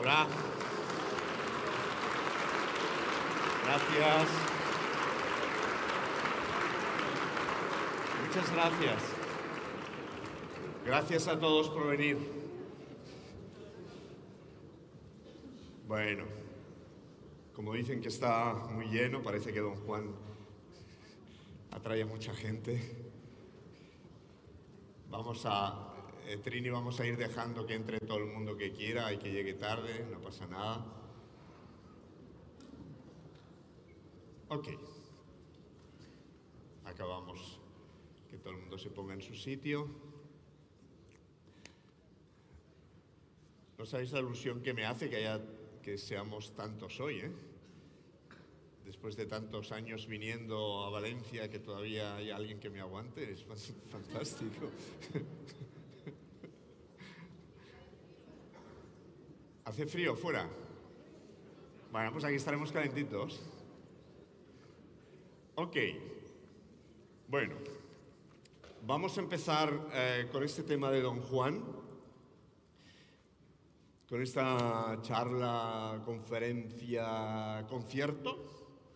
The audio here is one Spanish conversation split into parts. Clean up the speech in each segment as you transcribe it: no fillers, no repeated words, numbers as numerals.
Hola. Gracias. Muchas gracias. Gracias a todos por venir. Bueno, como dicen que está muy lleno, parece que Don Juan atrae a mucha gente. Trini, vamos a ir dejando que entre todo el mundo que quiera y que llegue tarde, no pasa nada. Ok. Acabamos que todo el mundo se ponga en su sitio. No sabéis la ilusión que me hace que seamos tantos hoy, ¿eh? Después de tantos años viniendo a Valencia, que todavía hay alguien que me aguante, es fantástico. ¿Hace frío fuera? Bueno, pues aquí estaremos calentitos. Ok. Bueno, vamos a empezar con este tema de Don Juan, con esta charla, conferencia, concierto,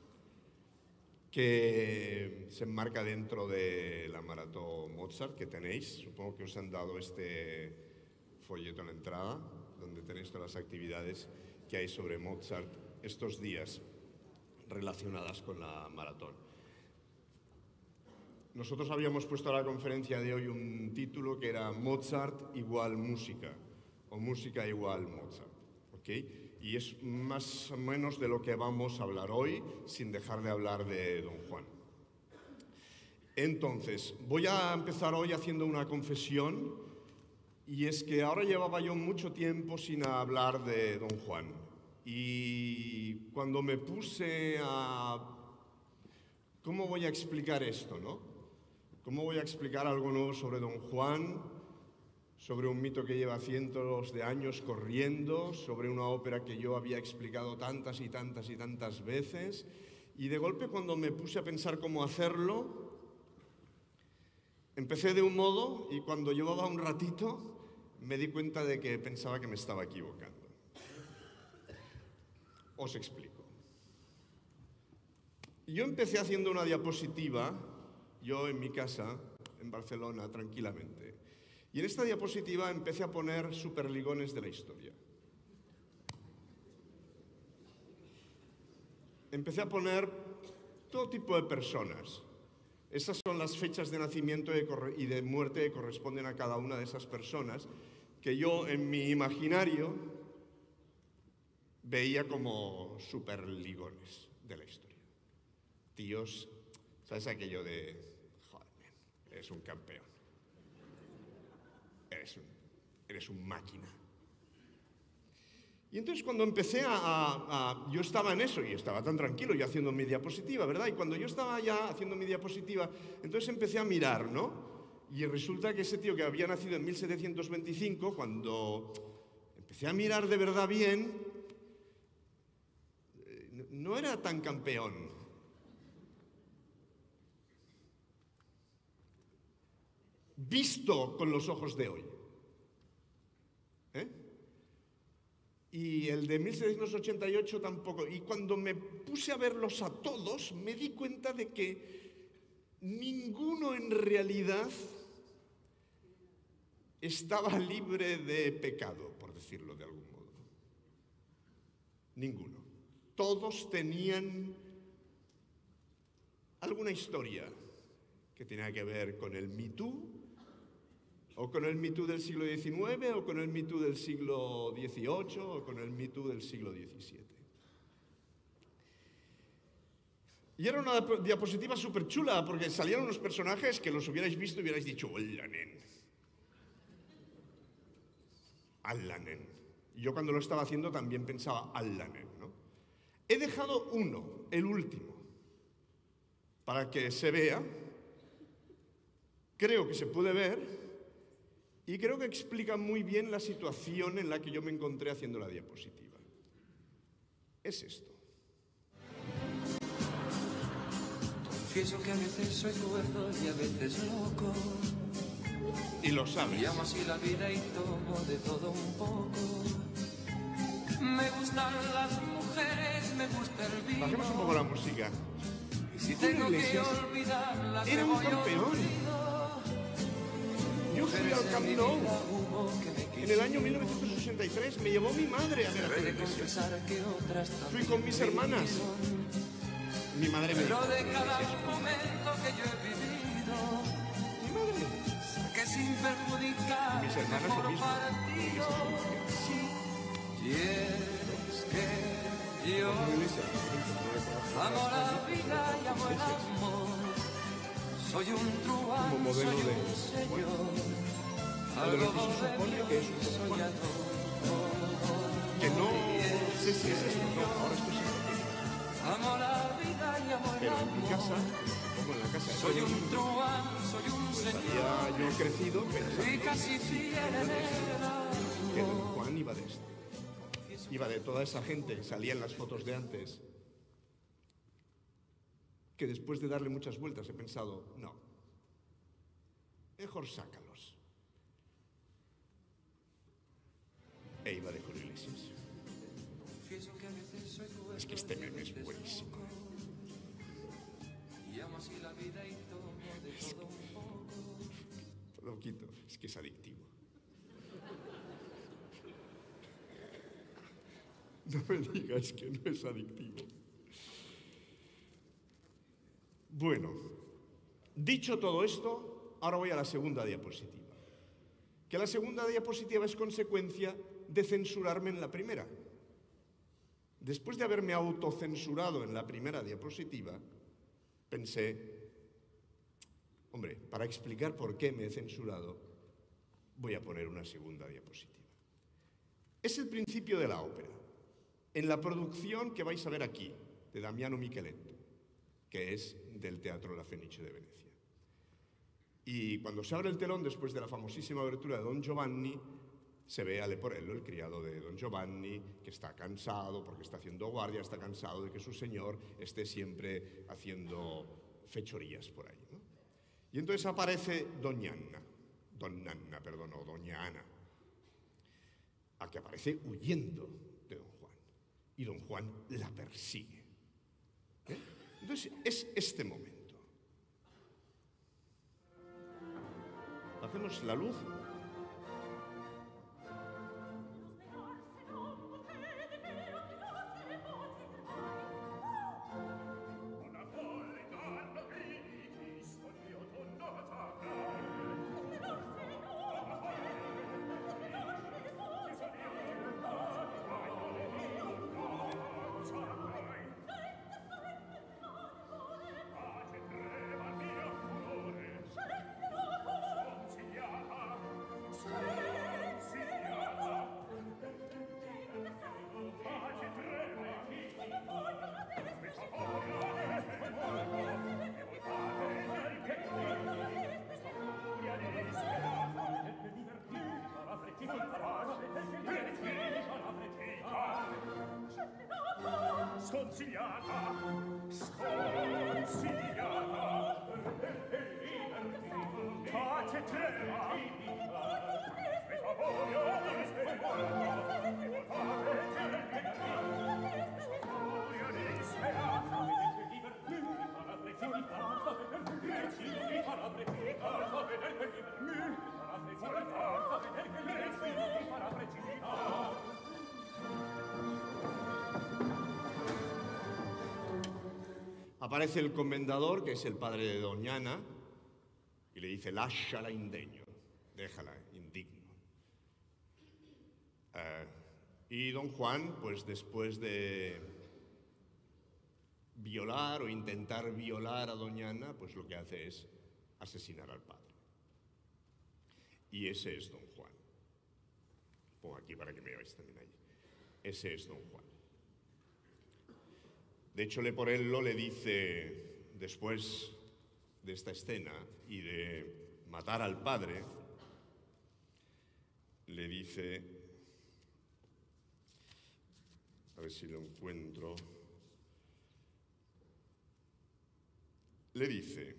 que se enmarca dentro de la Maratón Mozart que tenéis. Supongo que os han dado este folleto en la entrada, donde tenéis todas las actividades que hay sobre Mozart estos días relacionadas con la maratón. Nosotros habíamos puesto a la conferencia de hoy un título que era Mozart igual música, o música igual Mozart, ¿ok? Y es más o menos de lo que vamos a hablar hoy, sin dejar de hablar de Don Juan. Entonces, voy a empezar hoy haciendo una confesión, y es que ahora llevaba yo mucho tiempo sin hablar de Don Juan. Y cuando me puse a... ¿Cómo voy a explicar esto, no? ¿Cómo voy a explicar algo nuevo sobre Don Juan? Sobre un mito que lleva cientos de años corriendo, sobre una ópera que yo había explicado tantas y tantas y tantas veces. Y de golpe, cuando me puse a pensar cómo hacerlo, empecé de un modo y cuando llevaba un ratito me di cuenta de que pensaba que me estaba equivocando. Os explico. Yo empecé haciendo una diapositiva, yo en mi casa, en Barcelona, tranquilamente. Y en esta diapositiva empecé a poner superligones de la historia. Empecé a poner todo tipo de personas. Esas son las fechas de nacimiento y de muerte que corresponden a cada una de esas personas, que yo en mi imaginario veía como superligones de la historia. Tíos, ¿sabes aquello de, joder, eres un campeón, eres un máquina? Y entonces cuando empecé yo estaba en eso y estaba tan tranquilo yo haciendo mi diapositiva, ¿verdad? Y cuando yo estaba ya haciendo mi diapositiva, entonces empecé a mirar, ¿no? Y resulta que ese tío que había nacido en 1725, cuando empecé a mirar de verdad bien, no era tan campeón. Visto con los ojos de hoy. Y el de 1788 tampoco. Y cuando me puse a verlos a todos, me di cuenta de que ninguno en realidad estaba libre de pecado, por decirlo de algún modo. Ninguno. Todos tenían alguna historia que tenía que ver con el Me Too, o con el Me Too del siglo XIX, o con el Me Too del siglo XVIII, o con el Me Too del siglo XVII. Y era una diapositiva súper chula, porque salían unos personajes que los hubierais visto y hubierais dicho, ¡hola, nen! ¡Alla, nen! Y yo cuando lo estaba haciendo también pensaba, ¡alla, nen!, ¿no? He dejado uno, el último, para que se vea. Creo que se puede ver. Y creo que explica muy bien la situación en la que yo me encontré haciendo la diapositiva. Es esto. Confieso que a veces soy cuerdo y a veces loco. Y lo sabes. Llamo así la vida y tomo de todo un poco. Me gustan las mujeres, me gusta el vino. Bajemos un poco la música. Y si Julio tengo que Iglesias olvidarlas, era me un voy campeón. olvido. Yo fui Mujeres al en Camp mi Nou vida hubo que me en el año quisieron. 1983. Me llevó mi madre a ver a Pero he Julio de Iglesias. confesar que otras Fui también con mis me hermanas. hirieron. Mi madre me dijo, Pero de Julio cada Iglesias, momento que yo he vivido, mi madre. que sin perjudicar Mis hermanas lo por mismo. partido, Sí. y es que yo Julio Iglesias, no le amo conozco la más, vida y amo el Iglesias. amor. Soy un truán, Como modelo soy de- un señor, Pero lo algo que se supone que es un soñador. que no sé si es esto, no, ahora estoy seguro que no. Amo la vida y amo el Pero en mi amor. casa, como en la casa de Soy todo el un mundo, truán, soy un pues señor, había yo crecido pensando y casi fiel en el que Don amor. Juan iba de esto. Iba de toda esa gente que salía en las fotos de antes, que después de darle muchas vueltas he pensado, no, mejor sácalos. E iba de Julio Iglesias. Confieso que a veces soy fuerte, Es que este meme es buenísimo. y amo así la vida y tomo de todo un poco. Lo quito, es que es adictivo. No me digas que no es adictivo. Bueno, dicho todo esto, ahora voy a la segunda diapositiva. Que la segunda diapositiva es consecuencia de censurarme en la primera. Después de haberme autocensurado en la primera diapositiva, pensé, hombre, para explicar por qué me he censurado, voy a poner una segunda diapositiva. Es el principio de la ópera. En la producción que vais a ver aquí, de Damiano Micheletto, que es del Teatro La Fenice de Venecia. Y cuando se abre el telón, después de la famosísima abertura de Don Giovanni, se ve a Leporello, el criado de Don Giovanni, que está cansado porque está haciendo guardia, está cansado de que su señor esté siempre haciendo fechorías por ahí, ¿no? Y entonces aparece Doña Ana, a que aparece huyendo de Don Juan. Y Don Juan la persigue. ¿Eh? Entonces es este momento. Hacemos la luz. Sconsigliata, pace trema, Aparece el comendador, que es el padre de Doña Ana, y le dice, lasciala indegno, déjala indigno. Y Don Juan, pues después de violar o intentar violar a Doña Ana, pues lo que hace es asesinar al padre. Y ese es Don Juan. Pongo aquí para que me veáis también ahí. Ese es Don Juan. De hecho, Leporello le dice, después de esta escena y de matar al padre, le dice, a ver si lo encuentro, le dice,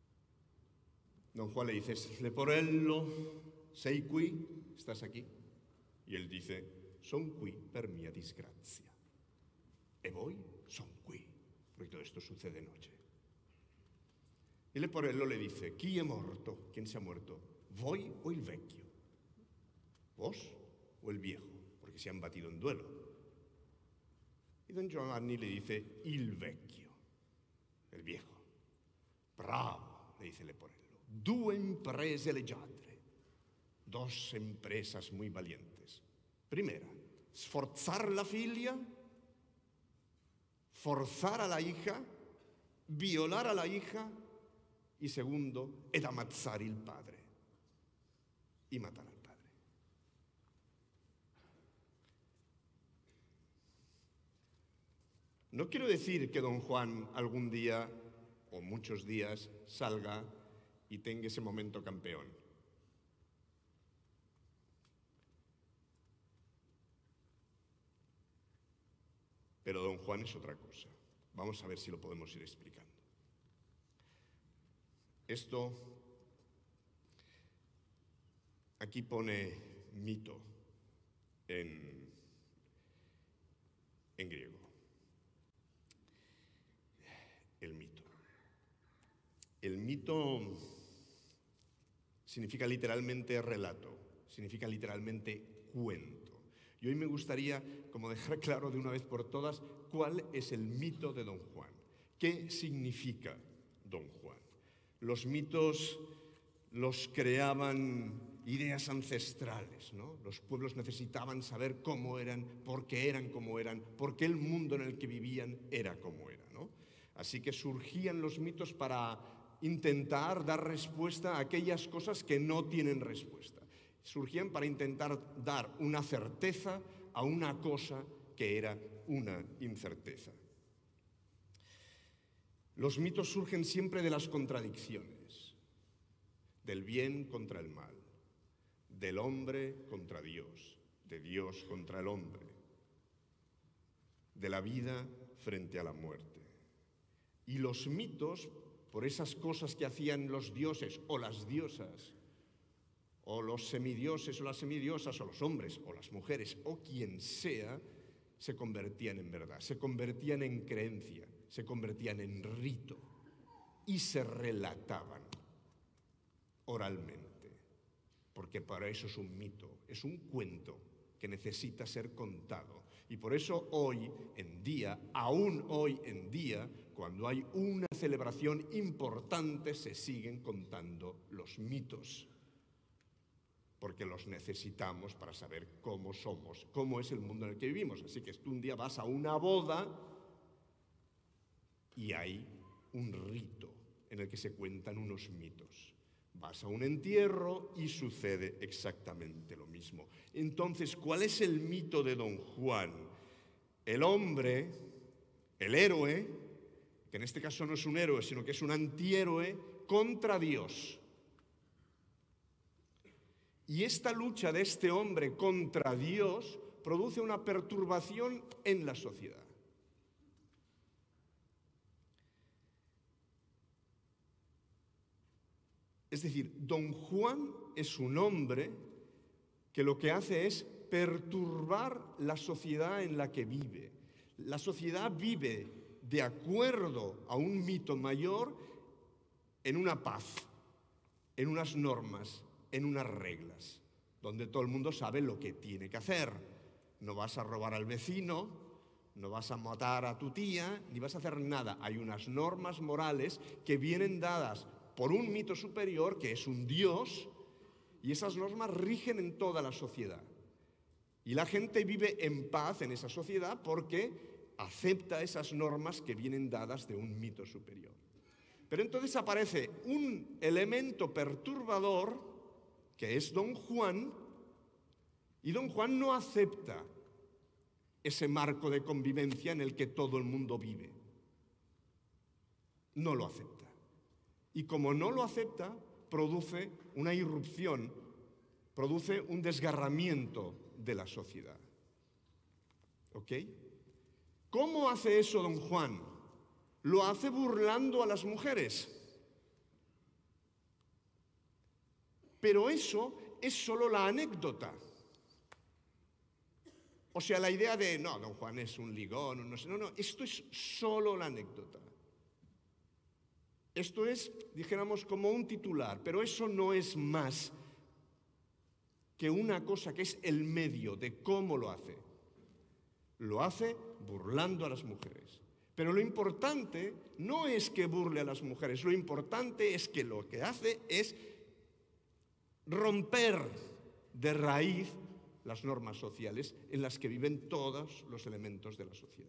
Don Juan le dice, Leporello, sei qui, ¿estás aquí? Y él dice, son qui per mia disgrazia. E voi son qui, porque todo esto sucede de noche. Y Leporello le dice, chi è morto? ¿Quién se ha muerto? ¿Voi o il vecchio? ¿Vos o el viejo? Porque se han batido en duelo. Y don Giovanni le dice, il vecchio, el viejo. Bravo, le dice Leporello. Due imprese leggiadre, dos empresas muy valientes. Primera, sforzar la figlia, forzar a la hija, violar a la hija, y segundo, ed ammazzare il padre, y matar al padre. No quiero decir que don Juan algún día o muchos días salga y tenga ese momento campeón. Pero don Juan es otra cosa. Vamos a ver si lo podemos ir explicando. Esto, aquí pone mito en griego. El mito. El mito significa literalmente relato, significa literalmente cuento. Y hoy me gustaría como dejar claro de una vez por todas cuál es el mito de don Juan. ¿Qué significa don Juan? Los mitos los creaban ideas ancestrales, ¿no? Los pueblos necesitaban saber cómo eran, por qué el mundo en el que vivían era como era, ¿no? Así que surgían los mitos para intentar dar respuesta a aquellas cosas que no tienen respuesta. Surgían para intentar dar una certeza a una cosa que era una incerteza. Los mitos surgen siempre de las contradicciones, del bien contra el mal, del hombre contra Dios, de Dios contra el hombre, de la vida frente a la muerte. Y los mitos, por esas cosas que hacían los dioses o las diosas, o los semidioses o las semidiosas, o los hombres o las mujeres, o quien sea, se convertían en verdad, se convertían en creencia, se convertían en rito y se relataban oralmente, porque para eso es un mito, es un cuento que necesita ser contado. Y por eso hoy en día, aún hoy en día, cuando hay una celebración importante, se siguen contando los mitos, porque los necesitamos para saber cómo somos, cómo es el mundo en el que vivimos. Así que tú un día vas a una boda y hay un rito en el que se cuentan unos mitos. Vas a un entierro y sucede exactamente lo mismo. Entonces, ¿cuál es el mito de don Juan? El hombre, el héroe, que en este caso no es un héroe, sino que es un antihéroe, contra Dios. Y esta lucha de este hombre contra Dios produce una perturbación en la sociedad. Es decir, don Juan es un hombre que lo que hace es perturbar la sociedad en la que vive. La sociedad vive de acuerdo a un mito mayor en una paz, en unas normas, en unas reglas, donde todo el mundo sabe lo que tiene que hacer. No vas a robar al vecino, no vas a matar a tu tía, ni vas a hacer nada. Hay unas normas morales que vienen dadas por un mito superior, que es un Dios, y esas normas rigen en toda la sociedad. Y la gente vive en paz en esa sociedad porque acepta esas normas que vienen dadas de un mito superior. Pero entonces aparece un elemento perturbador, que es don Juan, y don Juan no acepta ese marco de convivencia en el que todo el mundo vive. No lo acepta. Y como no lo acepta, produce una irrupción, produce un desgarramiento de la sociedad. ¿Ok? ¿Cómo hace eso don Juan? Lo hace burlando a las mujeres. Pero eso es solo la anécdota. O sea, la idea de, no, don Juan es un ligón, no, esto es solo la anécdota. Esto es, dijéramos, como un titular, pero eso no es más que una cosa que es el medio de cómo lo hace. Lo hace burlando a las mujeres. Pero lo importante no es que burle a las mujeres, lo importante es que lo que hace es romper de raíz las normas sociales en las que viven todos los elementos de la sociedad.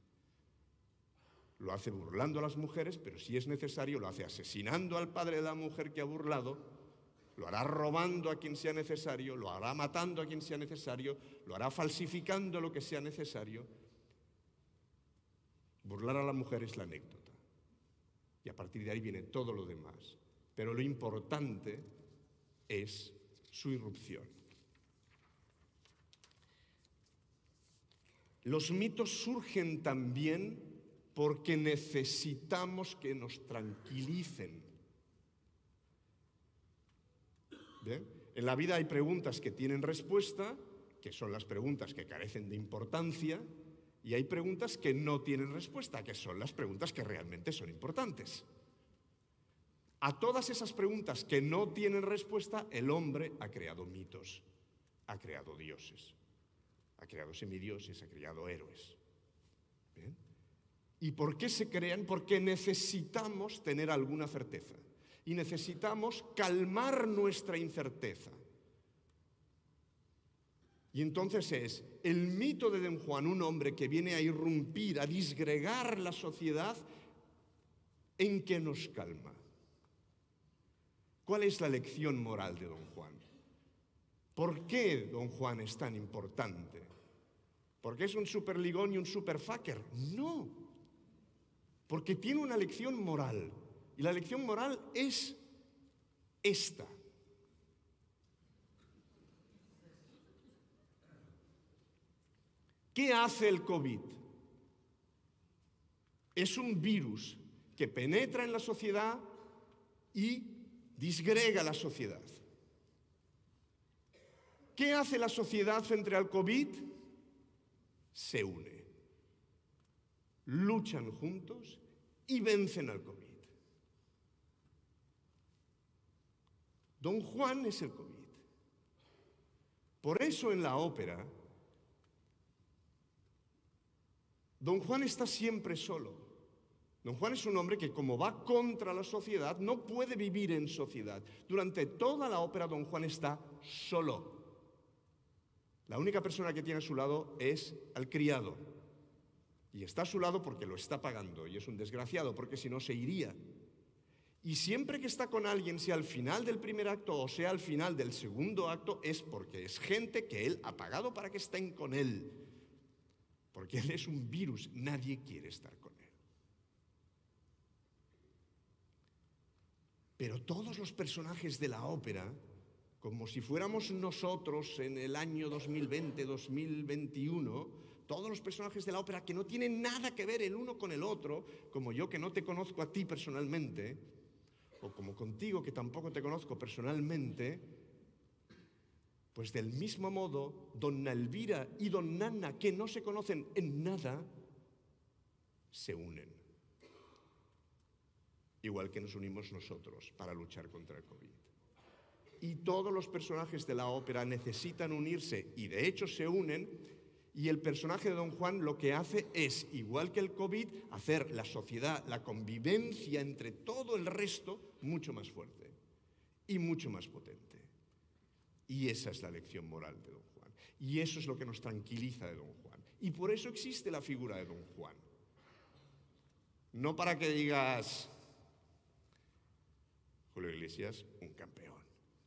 Lo hace burlando a las mujeres, pero si es necesario, lo hace asesinando al padre de la mujer que ha burlado, lo hará robando a quien sea necesario, lo hará matando a quien sea necesario, lo hará falsificando lo que sea necesario. Burlar a la mujer es la anécdota. Y a partir de ahí viene todo lo demás. Pero lo importante es su irrupción. Los mitos surgen también porque necesitamos que nos tranquilicen. ¿Bien? En la vida hay preguntas que tienen respuesta, que son las preguntas que carecen de importancia, y hay preguntas que no tienen respuesta, que son las preguntas que realmente son importantes. A todas esas preguntas que no tienen respuesta, el hombre ha creado mitos, ha creado dioses, ha creado semidioses, ha creado héroes. ¿Bien? ¿Y por qué se crean? Porque necesitamos tener alguna certeza y necesitamos calmar nuestra incerteza. Y entonces es el mito de Don Juan, un hombre que viene a irrumpir, a disgregar la sociedad, en que nos calma. ¿Cuál es la lección moral de Don Juan? ¿Por qué Don Juan es tan importante? ¿Porque es un superligón y un superfucker? No. Porque tiene una lección moral. Y la lección moral es esta. ¿Qué hace el COVID? Es un virus que penetra en la sociedad y disgrega la sociedad. ¿Qué hace la sociedad frente al COVID? Se une. Luchan juntos y vencen al COVID. Don Juan es el COVID. Por eso en la ópera, Don Juan está siempre solo. Don Juan es un hombre que, como va contra la sociedad, no puede vivir en sociedad. Durante toda la ópera, Don Juan está solo. La única persona que tiene a su lado es al criado. Y está a su lado porque lo está pagando. Y es un desgraciado, porque si no se iría. Y siempre que está con alguien, sea al final del primer acto o sea al final del segundo acto, es porque es gente que él ha pagado para que estén con él. Porque él es un virus, nadie quiere estar con él. Pero todos los personajes de la ópera, como si fuéramos nosotros en el año 2020, 2021, todos los personajes de la ópera que no tienen nada que ver el uno con el otro, como yo que no te conozco a ti personalmente, o como contigo que tampoco te conozco personalmente, pues del mismo modo, Donna Elvira y Don Nana, que no se conocen en nada, se unen. Igual que nos unimos nosotros para luchar contra el COVID. Y todos los personajes de la ópera necesitan unirse, y de hecho se unen, y el personaje de Don Juan lo que hace es, igual que el COVID, hacer la sociedad, la convivencia entre todo el resto, mucho más fuerte y mucho más potente. Y esa es la lección moral de Don Juan. Y eso es lo que nos tranquiliza de Don Juan. Y por eso existe la figura de Don Juan. No para que digas, Julio Iglesias, un campeón.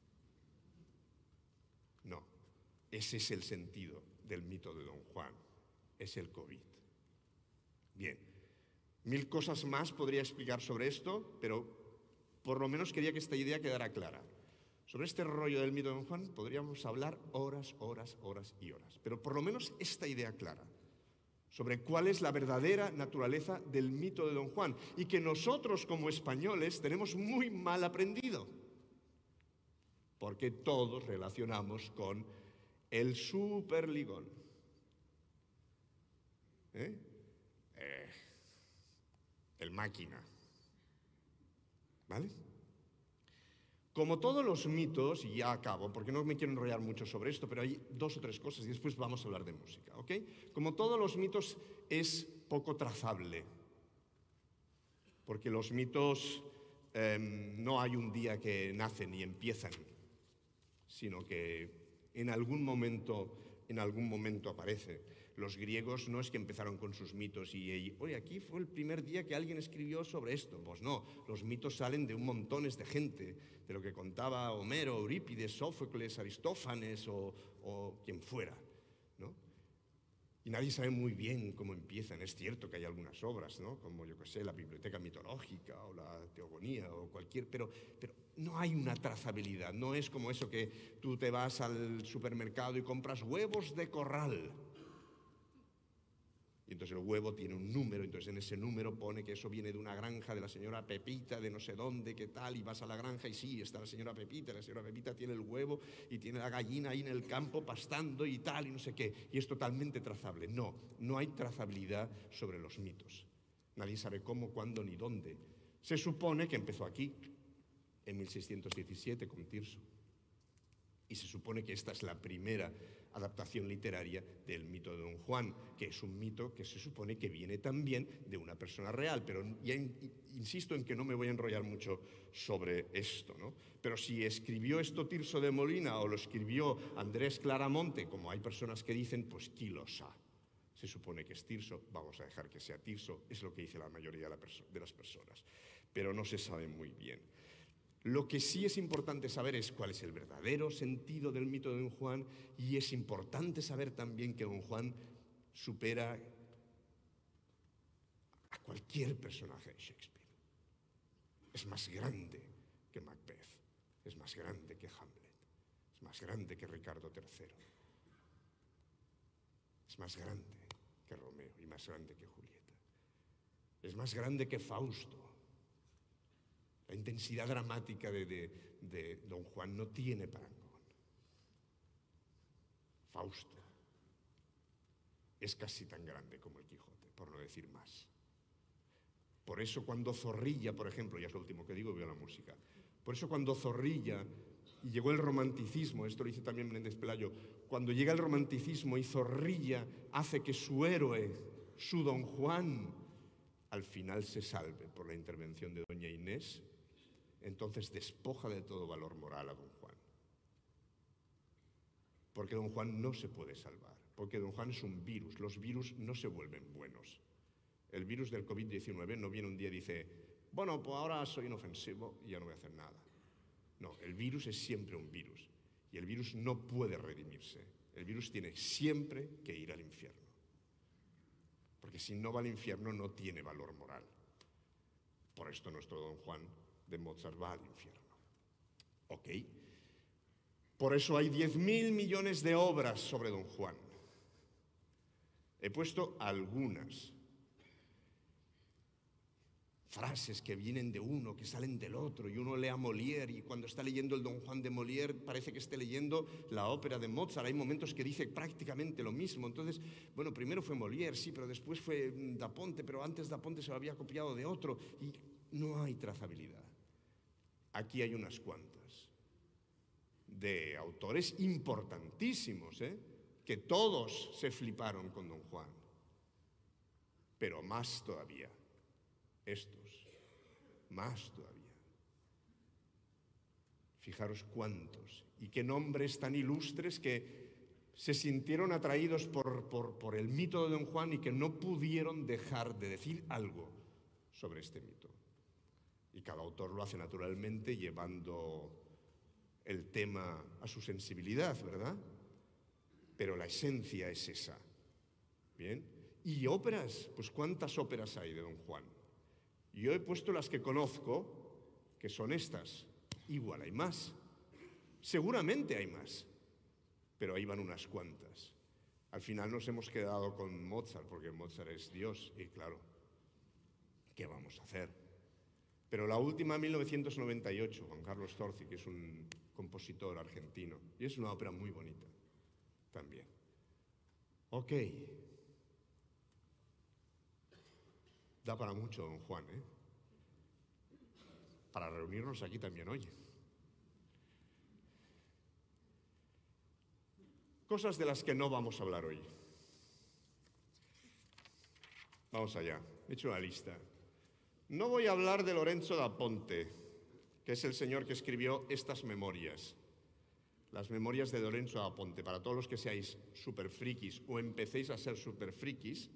No, ese es el sentido del mito de Don Juan. Es el COVID. Bien, 1000 cosas más podría explicar sobre esto, pero por lo menos quería que esta idea quedara clara. Sobre este rollo del mito de Don Juan podríamos hablar horas y horas, pero por lo menos esta idea clara, sobre cuál es la verdadera naturaleza del mito de Don Juan, y que nosotros como españoles tenemos muy mal aprendido, porque todos relacionamos con el superligón, ¿eh? El Máquina. ¿Vale? Como todos los mitos, y ya acabo, porque no me quiero enrollar mucho sobre esto, pero hay 2 o 3 cosas y después vamos a hablar de música, ¿ok? Como todos los mitos es poco trazable, porque los mitos no hay un día que nacen y empiezan, sino que en algún momento aparece. Los griegos no es que empezaron con sus mitos y oye, aquí fue el primer día que alguien escribió sobre esto. Pues no, los mitos salen de un montones de gente, de lo que contaba Homero, Eurípides, Sófocles, Aristófanes o quien fuera, ¿no? Y nadie sabe muy bien cómo empiezan. Es cierto que hay algunas obras, ¿no? Como, yo qué sé, la Biblioteca Mitológica o la Teogonía o cualquier... Pero no hay una trazabilidad. No es como eso que tú te vas al supermercado y compras huevos de corral. Y entonces el huevo tiene un número, entonces en ese número pone que eso viene de una granja de la señora Pepita, de no sé dónde, qué tal, y vas a la granja y sí, está la señora Pepita tiene el huevo y tiene la gallina ahí en el campo pastando y tal, y no sé qué, y es totalmente trazable. No hay trazabilidad sobre los mitos. Nadie sabe cómo, cuándo ni dónde. Se supone que empezó aquí, en 1617, con Tirso. Y se supone que esta es la primera adaptación literaria del mito de Don Juan, que es un mito que se supone que viene también de una persona real, pero ya insisto en que no me voy a enrollar mucho sobre esto, ¿no? Pero si escribió esto Tirso de Molina o lo escribió Andrés Claramonte, como hay personas que dicen, pues ¿quién lo sabe? Se supone que es Tirso, vamos a dejar que sea Tirso, es lo que dice la mayoría de las personas, pero no se sabe muy bien. Lo que sí es importante saber es cuál es el verdadero sentido del mito de Don Juan, y es importante saber también que Don Juan supera a cualquier personaje de Shakespeare. Es más grande que Macbeth, es más grande que Hamlet, es más grande que Ricardo III, es más grande que Romeo y más grande que Julieta, es más grande que Fausto. La intensidad dramática de Don Juan no tiene parangón. Fausto es casi tan grande como el Quijote, por no decir más. Por eso cuando Zorrilla, por ejemplo, ya es lo último que digo, veo la música, por eso cuando Zorrilla, y llegó el romanticismo, esto lo dice también Menéndez Pelayo, cuando llega el romanticismo y Zorrilla hace que su héroe, su Don Juan, al final se salve por la intervención de doña Inés, entonces despoja de todo valor moral a Don Juan. Porque Don Juan no se puede salvar, porque Don Juan es un virus. Los virus no se vuelven buenos. El virus del COVID-19 no viene un día y dice, bueno, pues ahora soy inofensivo y ya no voy a hacer nada. No, el virus es siempre un virus. Y el virus no puede redimirse. El virus tiene siempre que ir al infierno. Porque si no va al infierno no tiene valor moral. Por esto nuestro Don Juan de Mozart va al infierno. ¿Ok? Por eso hay 10.000 millones de obras sobre Don Juan. He puesto algunas frases que vienen de uno, que salen del otro, y uno lee a Molière, y cuando está leyendo el Don Juan de Molière parece que esté leyendo la ópera de Mozart. Hay momentos que dice prácticamente lo mismo. Entonces, bueno, primero fue Molière, sí, pero después fue Da Ponte, pero antes Da Ponte se lo había copiado de otro, y no hay trazabilidad. Aquí hay unas cuantas de autores importantísimos, que todos se fliparon con Don Juan, pero más todavía estos, más todavía. Fijaros cuántos y qué nombres tan ilustres que se sintieron atraídos por el mito de Don Juan y que no pudieron dejar de decir algo sobre este mito. Y cada autor lo hace naturalmente llevando el tema a su sensibilidad, ¿verdad? Pero la esencia es esa. ¿Bien? Y óperas, pues ¿cuántas óperas hay de Don Juan? Yo he puesto las que conozco, que son estas. Igual hay más. Seguramente hay más. Pero ahí van unas cuantas. Al final nos hemos quedado con Mozart, porque Mozart es Dios. Y claro, ¿qué vamos a hacer? Pero la última, 1998, Juan Carlos Zorzi, que es un compositor argentino. Y es una ópera muy bonita también. Ok. Da para mucho, don Juan, ¿eh? Para reunirnos aquí también, oye. Cosas de las que no vamos a hablar hoy. Vamos allá, he hecho una lista. No voy a hablar de Lorenzo da Ponte, que es el señor que escribió estas memorias. Las memorias de Lorenzo da Ponte. Para todos los que seáis super frikis o empecéis a ser super frikis,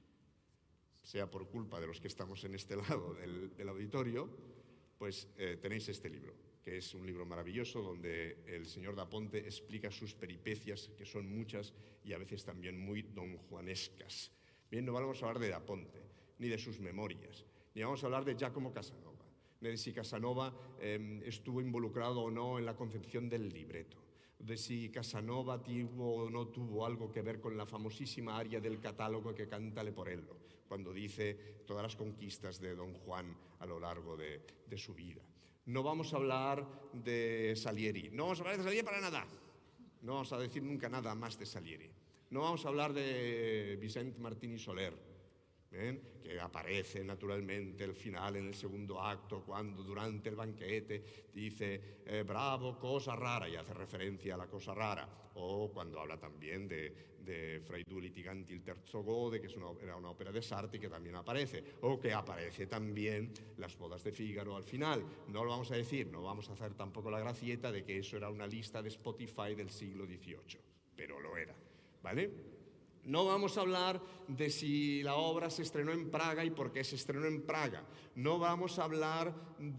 sea por culpa de los que estamos en este lado del auditorio, pues tenéis este libro, que es un libro maravilloso donde el señor da Ponte explica sus peripecias, que son muchas y a veces también muy donjuanescas. Bien, no vamos a hablar de da Ponte, ni de sus memorias, ni vamos a hablar de Giacomo Casanova, ni de si Casanova estuvo involucrado o no en la concepción del libreto, de si Casanova tuvo o no tuvo algo que ver con la famosísima aria del catálogo que canta Leporello, cuando dice todas las conquistas de Don Juan a lo largo de su vida. No vamos a hablar de Salieri, no vamos a hablar de Salieri para nada, no vamos a decir nunca nada más de Salieri. No vamos a hablar de Vicent Martí Soler, que aparece naturalmente al final en el segundo acto, cuando durante el banquete dice bravo, cosa rara, y hace referencia a la cosa rara, o cuando habla también de Fra i due litiganti il terzo gode, que era una ópera de Sarti que también aparece, o que aparece también Las bodas de Fígaro al final. No lo vamos a decir, no vamos a hacer tampoco la gracieta de que eso era una lista de Spotify del siglo XVIII, pero lo era, ¿vale? No vamos a hablar de si la obra se estrenó en Praga y por qué se estrenó en Praga. No vamos a hablar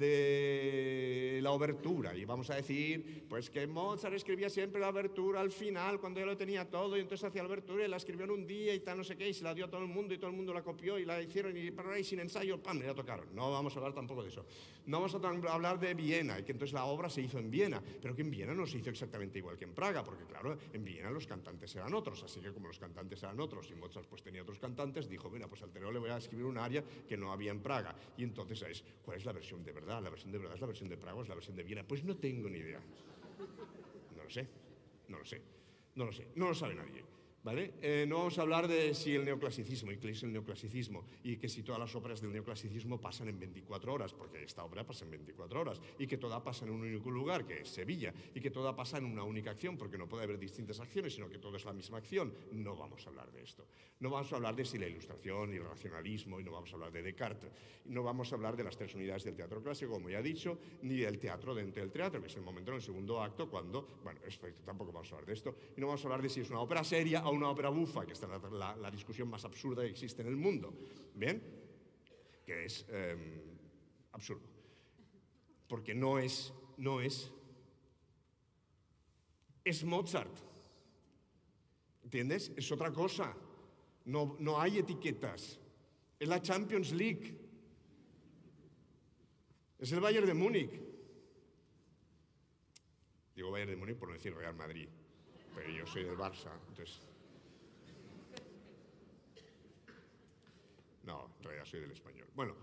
de la obertura y vamos a decir pues que Mozart escribía siempre la obertura al final cuando ya lo tenía todo y entonces hacía la obertura y la escribió en un día y tal no sé qué y se la dio a todo el mundo y todo el mundo la copió y la hicieron y por ahí sin ensayo, ¡pam!, y la tocaron. No vamos a hablar tampoco de eso. No vamos a hablar de Viena y que entonces la obra se hizo en Viena, pero que en Viena no se hizo exactamente igual que en Praga, porque claro, en Viena los cantantes eran otros, así que como los cantantes eran otros y Mozart pues tenía otros cantantes, dijo, mira, pues al tenor le voy a escribir un aria que no había en Praga. Y entonces, ¿cuál es la versión de verdad? ¿La versión de verdad es la versión de Praga o es la versión de Viena? Pues no tengo ni idea. No lo sé, no lo sabe nadie. ¿Vale? No vamos a hablar de si el neoclasicismo y qué es el neoclasicismo y que si todas las óperas del neoclasicismo pasan en 24 horas, porque esta ópera pasa en 24 horas y que toda pasa en un único lugar, que es Sevilla, y que toda pasa en una única acción, porque no puede haber distintas acciones, sino que todo es la misma acción. No vamos a hablar de esto. No vamos a hablar de si la ilustración y el racionalismo, y no vamos a hablar de Descartes, no vamos a hablar de las 3 unidades del teatro clásico, como ya he dicho, ni del teatro dentro del teatro, que es el momento en el segundo acto cuando, bueno, tampoco vamos a hablar de esto, y no vamos a hablar de si es una ópera seria o una ópera bufa, que esta es la discusión más absurda que existe en el mundo, ¿bien? Que es absurdo, porque no es Mozart, ¿entiendes? Es otra cosa, no hay etiquetas, es la Champions League, es el Bayern de Múnich. Digo Bayern de Múnich por no decir Real Madrid, pero yo soy del Barça, entonces... No, en realidad soy del Español. Bueno,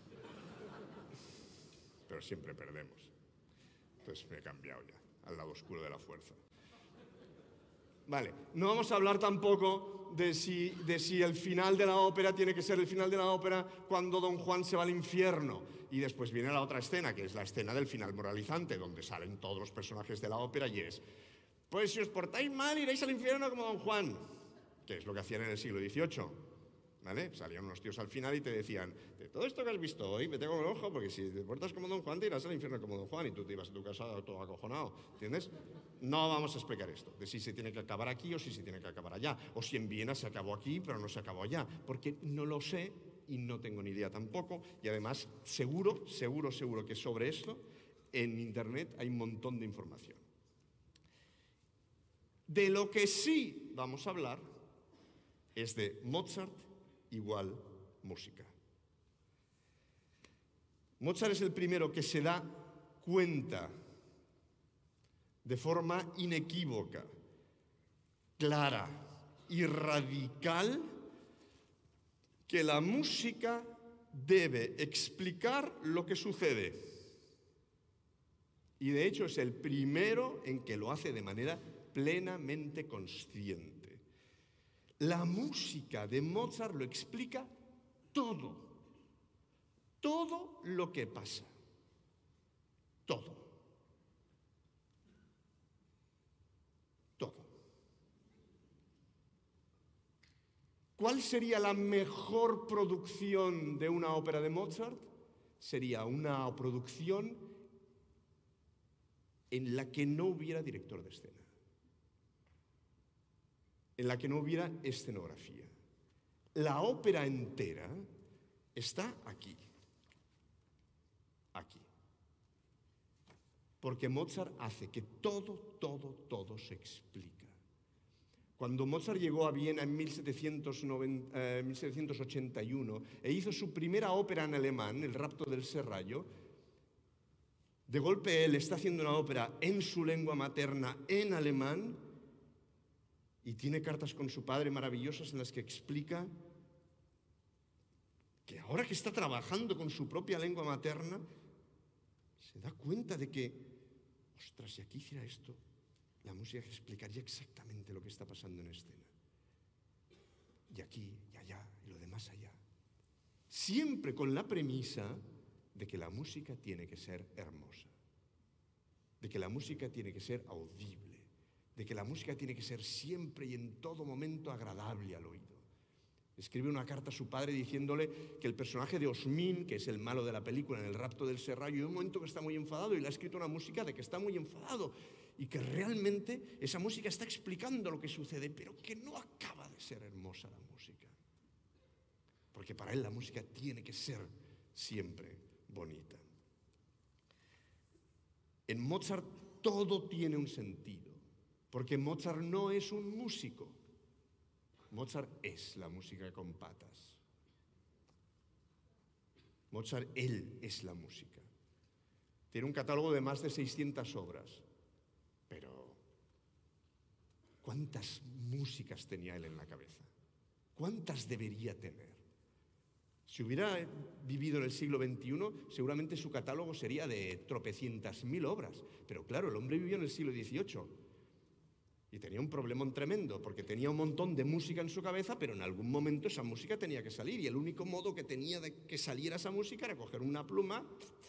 pero siempre perdemos. Entonces me he cambiado ya, al lado oscuro de la fuerza. Vale, no vamos a hablar tampoco de si el final de la ópera tiene que ser el final de la ópera cuando Don Juan se va al infierno. Y después viene la otra escena, que es la escena del final moralizante, donde salen todos los personajes de la ópera y es, pues si os portáis mal iréis al infierno como Don Juan, que es lo que hacían en el siglo XVIII. ¿Vale? Salían unos tíos al final y te decían, de todo esto que has visto hoy, me tengo el ojo, porque si te portas como Don Juan, te irás al infierno como Don Juan y tú te ibas a tu casa todo acojonado, ¿entiendes? No vamos a explicar esto, de si se tiene que acabar aquí o si se tiene que acabar allá, o si en Viena se acabó aquí pero no se acabó allá, porque no lo sé y no tengo ni idea tampoco, y además seguro que sobre esto en internet hay un montón de información. De lo que sí vamos a hablar es de Mozart igual música. Mozart es el primero que se da cuenta de forma inequívoca, clara y radical que la música debe explicar lo que sucede. Y de hecho es el primero en que lo hace de manera plenamente consciente. La música de Mozart lo explica todo. todo lo que pasa. Todo. Todo. ¿Cuál sería la mejor producción de una ópera de Mozart? Sería una producción en la que no hubiera director de escena, en la que no hubiera escenografía. La ópera entera está aquí, aquí. Porque Mozart hace que todo se explica. Cuando Mozart llegó a Viena en 1781 e hizo su primera ópera en alemán, El rapto del Serrallo, de golpe él está haciendo una ópera en su lengua materna, en alemán, y tiene cartas con su padre maravillosas en las que explica que ahora que está trabajando con su propia lengua materna, se da cuenta de que, ostras, si aquí hiciera esto, la música explicaría exactamente lo que está pasando en escena. Y aquí, y allá, y lo demás allá. Siempre con la premisa de que la música tiene que ser hermosa, de que la música tiene que ser audible, de que la música tiene que ser siempre y en todo momento agradable al oído. Escribe una carta a su padre diciéndole que el personaje de Osmin, que es el malo de la película en El rapto del Serrallo, en un momento que está muy enfadado y le ha escrito una música de que está muy enfadado y que realmente esa música está explicando lo que sucede, pero que no acaba de ser hermosa la música. Porque para él la música tiene que ser siempre bonita. En Mozart todo tiene un sentido, porque Mozart no es un músico. Mozart es la música con patas. Mozart, él es la música. Tiene un catálogo de más de 600 obras, pero ¿cuántas músicas tenía él en la cabeza? ¿Cuántas debería tener? Si hubiera vivido en el siglo XXI, seguramente su catálogo sería de tropecientas mil obras. Pero claro, el hombre vivió en el siglo XVIII y tenía un problemón tremendo, porque tenía un montón de música en su cabeza, pero en algún momento esa música tenía que salir, y el único modo que tenía de que saliera esa música era coger una pluma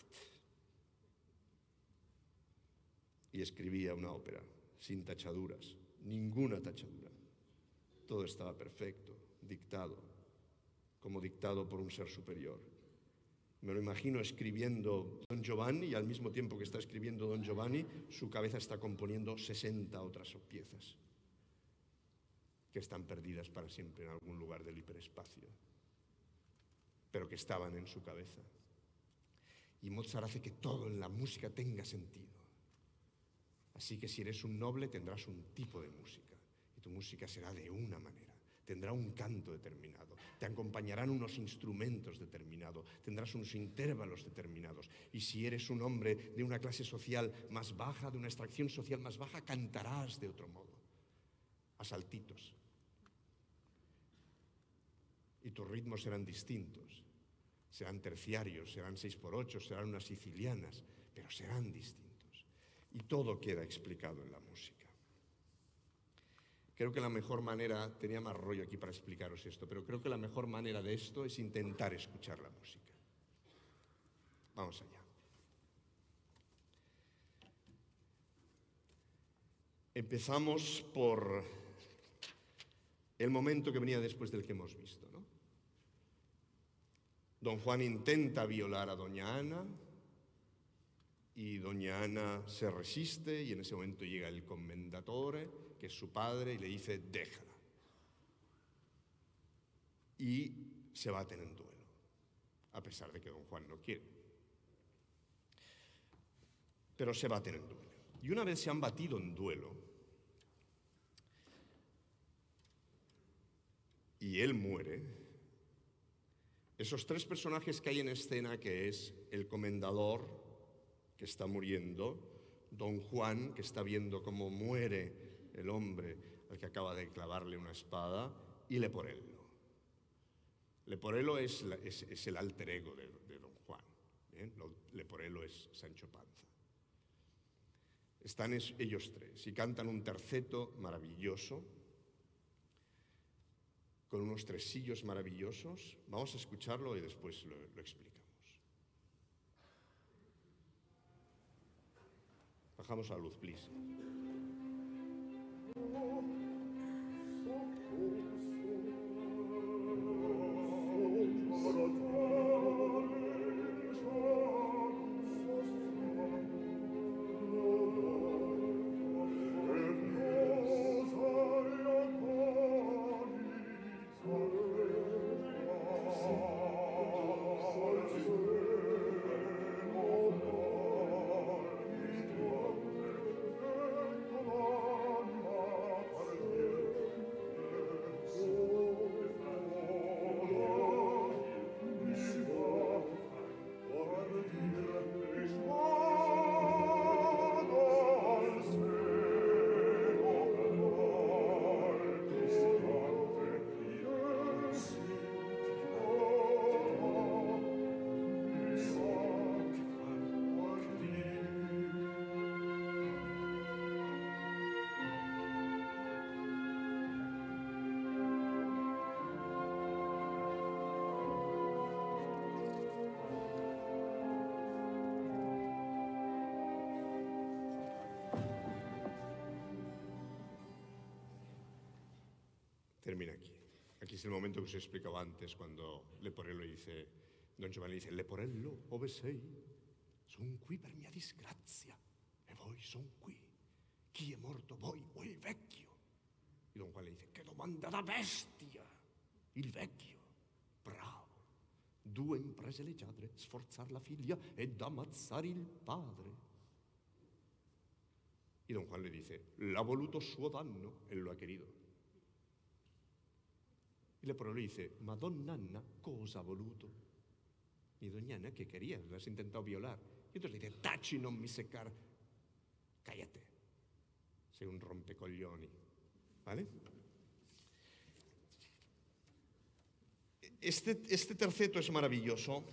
y escribía una ópera, sin tachaduras, ninguna tachadura. Todo estaba perfecto, dictado, como dictado por un ser superior. Me lo imagino escribiendo Don Giovanni, y al mismo tiempo que está escribiendo Don Giovanni, su cabeza está componiendo 60 otras piezas que están perdidas para siempre en algún lugar del hiperespacio, pero que estaban en su cabeza. Y Mozart hace que todo en la música tenga sentido. Así que si eres un noble tendrás un tipo de música, y tu música será de una manera. Tendrá un canto determinado, te acompañarán unos instrumentos determinados, tendrás unos intervalos determinados. Y si eres un hombre de una clase social más baja, de una extracción social más baja, cantarás de otro modo, a saltitos. Y tus ritmos serán distintos, serán terciarios, serán 6x8, serán unas sicilianas, pero serán distintos. Y todo queda explicado en la música. Creo que la mejor manera, tenía más rollo aquí para explicaros esto, pero creo que la mejor manera de esto es intentar escuchar la música. Vamos allá. Empezamos por el momento que venía después del que hemos visto, ¿no? Don Juan intenta violar a Doña Ana y Doña Ana se resiste, y en ese momento llega el commendatore, que es su padre, y le dice, déjala. Y se baten en duelo, a pesar de que Don Juan no quiere. Pero se baten en duelo. Y una vez se han batido en duelo, y él muere, esos tres personajes que hay en escena, que es el comendador, que está muriendo, Don Juan, que está viendo cómo muere el hombre al que acaba de clavarle una espada, y Leporello. Leporello es el alter ego de Don Juan. ¿Bien? Leporello es Sancho Panza. Están ellos tres y cantan un terceto maravilloso, con unos tresillos maravillosos. Vamos a escucharlo y después lo explicamos. Bajamos la luz, please. Termina aquí. Aquí es el momento que os he explicado antes, cuando Leporello dice, Don Giovanni dice, Leporello, ove sei? Son qui per mia disgrazia, e voi son qui. Chi è morto, voi o il vecchio? E Don Juan le dice, che domanda da bestia! Il vecchio, bravo. 2 imprese leggiadre, sforzar la figlia ed ammazzare il padre. Y Don Juan le dice, l'ha voluto suo danno, él lo ha querido. Y Leporello le dice, ma don Nanna, cosa ha voluto? Y doña Ana, ¿qué quería? La has intentado violar. Y entonces le dice, taci, non mi seccar. Cállate. Sei un rompecoglioni. ¿Vale? Este terceto es maravilloso.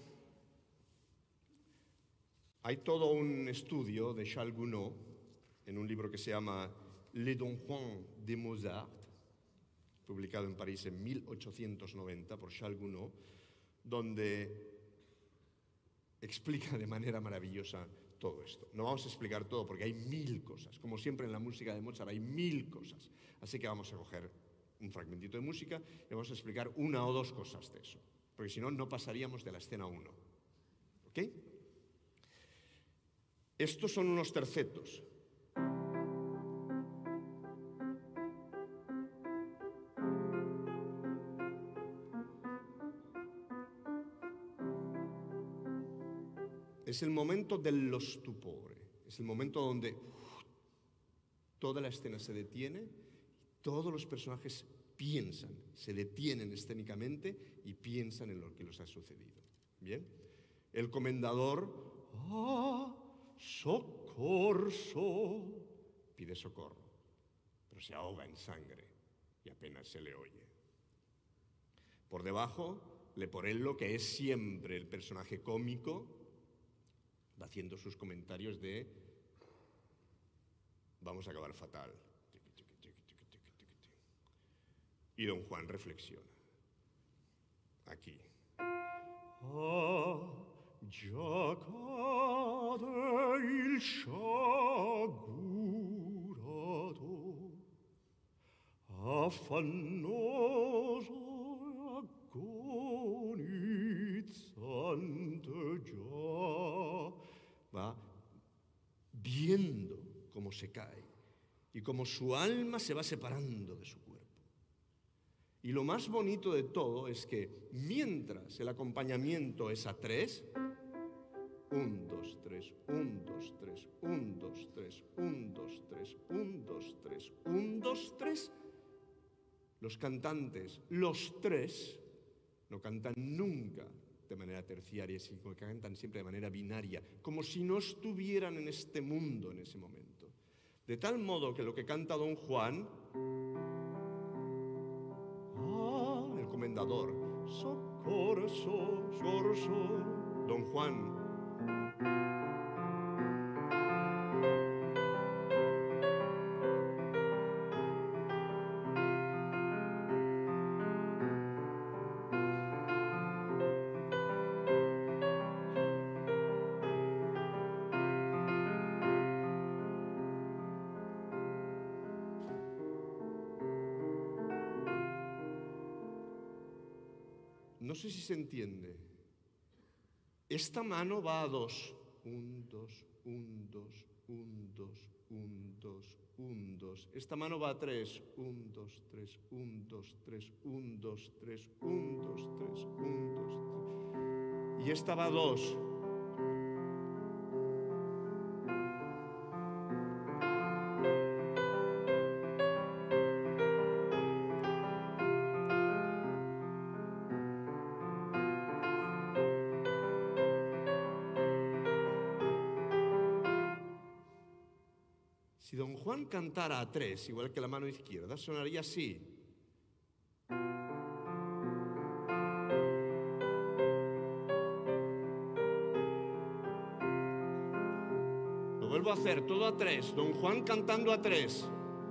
Hay todo un estudio de Charles Gounod en un libro que se llama Le Don Juan de Mozart, publicado en París en 1890 por Charles Gounod, donde explica de manera maravillosa todo esto. No vamos a explicar todo porque hay 1000 cosas. Como siempre en la música de Mozart hay 1000 cosas. Así que vamos a coger un fragmentito de música y vamos a explicar 1 o 2 cosas de eso. Porque si no, no pasaríamos de la escena 1. ¿Ok? Estos son unos tercetos. Es el momento dello stupore, es el momento donde toda la escena se detiene, todos los personajes piensan, se detienen escénicamente y piensan en lo que les ha sucedido. ¿Bien? El comendador, soccorso, pide socorro, pero se ahoga en sangre y apenas se le oye. Por debajo, Leporello, que es siempre el personaje cómico, va haciendo sus comentarios de vamos a acabar fatal. Y Don Juan reflexiona. Aquí. Già cade il sciagurato, affannoso, agonizzante già. Va viendo cómo se cae y cómo su alma se va separando de su cuerpo. Y lo más bonito de todo es que mientras el acompañamiento es a 3, 1, 2, 3, 1, 2, 3, 1, 2, 3, 1, 2, 3, 1, 2, 3, 1, 2, 3, los cantantes, los 3, no cantan nunca de manera terciaria, sino que cantan siempre de manera binaria, como si no estuvieran en este mundo en ese momento. De tal modo que lo que canta Don Juan, el comendador, soccorso, sorso, Don Juan, No sé si se entiende. Esta mano va a 2. 1, 2, 1, 2, 1, 2, 1, 2, 1, 2. Esta mano va a 3. 1, 2, 3, 1, 2, 3, 1, 2, 3, 1, 2, 3, 1, 2, 3. Y esta va a 2. Si don Juan cantara a 3, igual que la mano izquierda, sonaría así. Lo vuelvo a hacer, todo a 3. Don Juan cantando a 3.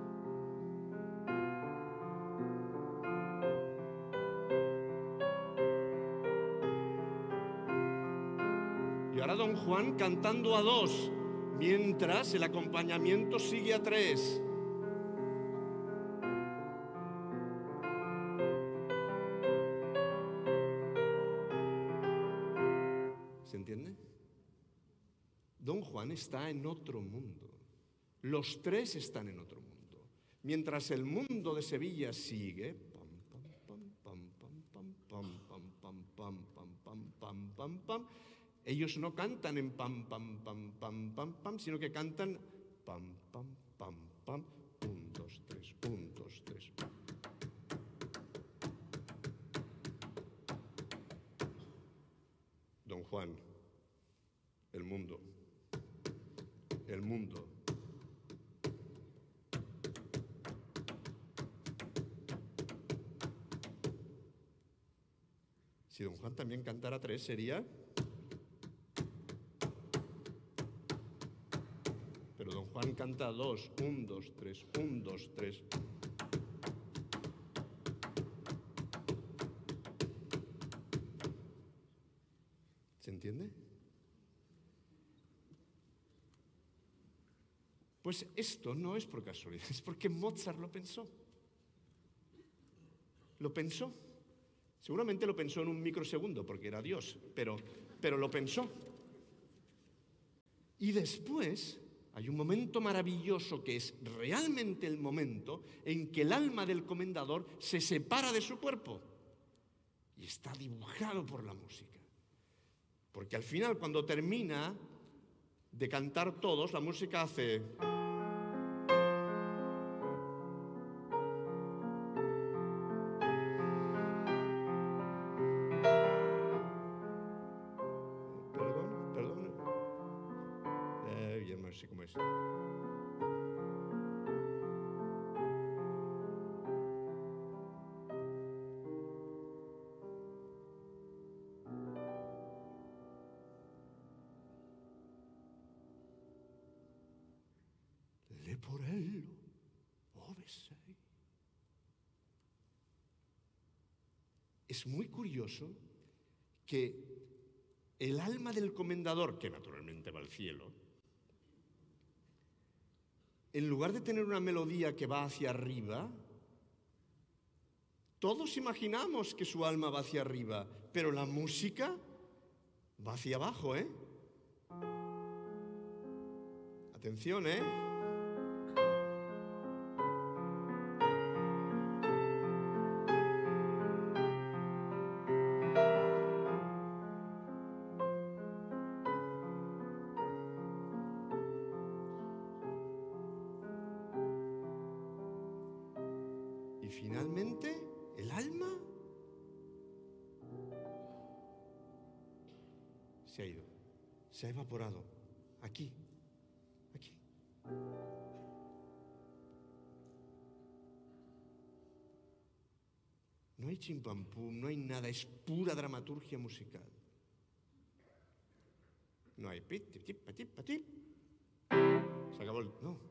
Y ahora don Juan cantando a 2. Mientras el acompañamiento sigue a 3. ¿Se entiende? Don Juan está en otro mundo. Los 3 están en otro mundo. Mientras el mundo de Sevilla sigue, pam, pam, pam, pam, pam, pam, pam, pam, pam, pam, pam, pam, pam, pam. Ellos no cantan en pam, pam, pam, pam, pam, pam, sino que cantan pam, pam, pam, pam, 1, 2, 3, 1, 2, 3. Don Juan, el mundo, el mundo. Si don Juan también cantara 3, sería... Pero don Juan canta 2, 1, 2, 3, 1, 2, 3. ¿Se entiende? Pues esto no es por casualidad, es porque Mozart lo pensó. Lo pensó. Seguramente lo pensó en un microsegundo, porque era Dios, pero lo pensó. Y después hay un momento maravilloso que es realmente el momento en que el alma del comendador se separa de su cuerpo. Y está dibujado por la música. Porque al final, cuando termina de cantar todos, la música hace... Perdón. Ya no sé cómo es. Leporello, ove sei. Es muy curioso que el alma del comendador, que naturalmente va al cielo, en lugar de tener una melodía que va hacia arriba, todos imaginamos que su alma va hacia arriba, pero la música va hacia abajo, ¿eh? Atención, ¿eh? Y finalmente, el alma se ha ido, se ha evaporado, aquí. No hay chimpampum, no hay nada, es pura dramaturgia musical. No hay pit, tip, tip, tip, tip. Se acabó el... No.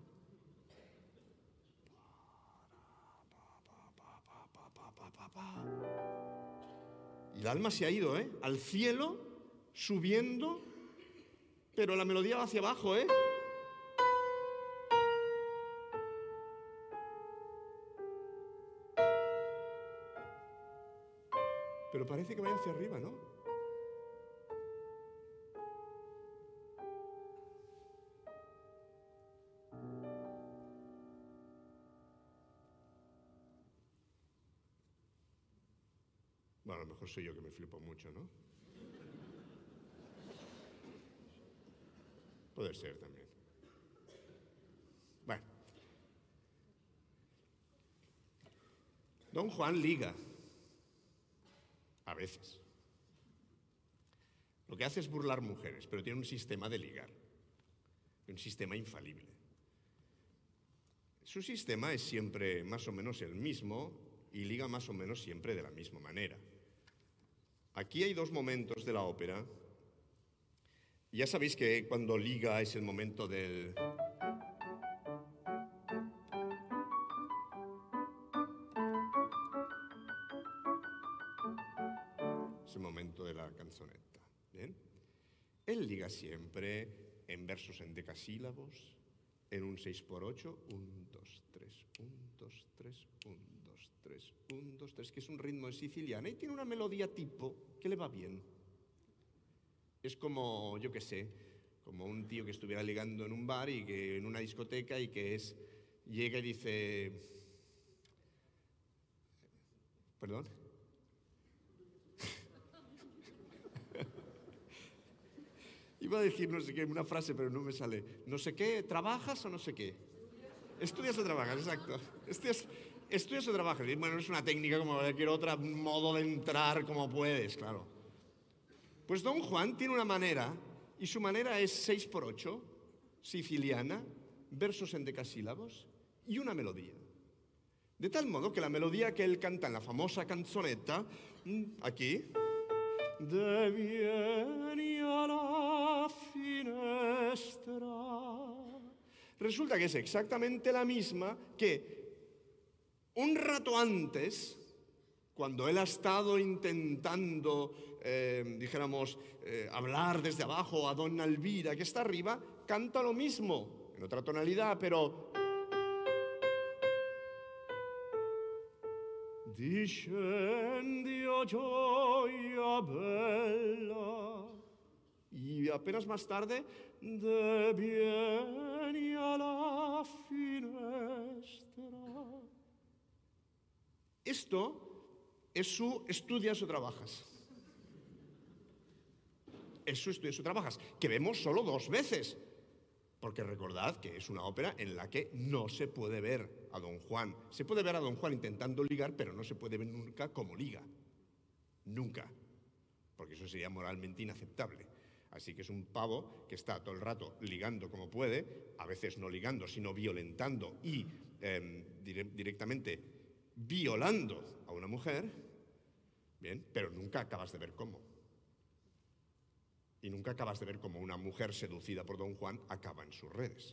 Y el alma se ha ido, ¿eh? Al cielo, subiendo, pero la melodía va hacia abajo, ¿eh? pero parece que vaya hacia arriba, ¿no? Bueno, a lo mejor soy yo que me flipo mucho, ¿no? Puede ser también. Bueno. Don Juan liga. A veces. Lo que hace es burlar mujeres, pero tiene un sistema de ligar. Un sistema infalible. Su sistema es siempre más o menos el mismo y liga más o menos siempre de la misma manera. Aquí hay dos momentos de la ópera. Ya sabéis que cuando liga es el momento del... Es el momento de la canzonetta. ¿Bien? Él liga siempre en versos en decasílabos, en un 6x8, 1, 2, 3, 1, 2, 3, 1, 2, 3, 1, 2, 3, que es un ritmo de siciliana y tiene una melodía tipo que le va bien. Es como, yo qué sé, como un tío que estuviera ligando en un bar y que en una discoteca y que llega y dice... ¿Perdón? Iba a decir no sé qué, una frase, pero no me sale. No sé qué, ¿trabajas o no sé qué? Estudias o trabajas, exacto. Estudias o trabajas. Y bueno, es una técnica como cualquier otra, un modo de entrar como puedes, claro. Pues Don Juan tiene una manera, y su manera es 6x8, siciliana, versos en decasílabos y una melodía. De tal modo que la melodía que él canta en la famosa canzonetta, aquí, de vieni a la finestra, resulta que es exactamente la misma que un rato antes, cuando él ha estado intentando, dijéramos, hablar desde abajo a Donna Elvira, que está arriba, canta lo mismo, en otra tonalidad, pero... Discendi, oh gioia bella. Y apenas más tarde, de vieni a la finestra. Esto es su estudias o trabajas. Es su estudias o trabajas, que vemos solo 2 veces. Porque recordad que es una ópera en la que no se puede ver a Don Juan. Se puede ver a Don Juan intentando ligar, pero no se puede ver nunca como liga. Nunca. Porque eso sería moralmente inaceptable. Así que es un pavo que está todo el rato ligando como puede, a veces no ligando, sino violentando y directamente violando a una mujer, bien, pero nunca acabas de ver cómo. Y nunca acabas de ver cómo una mujer seducida por Don Juan acaba en sus redes.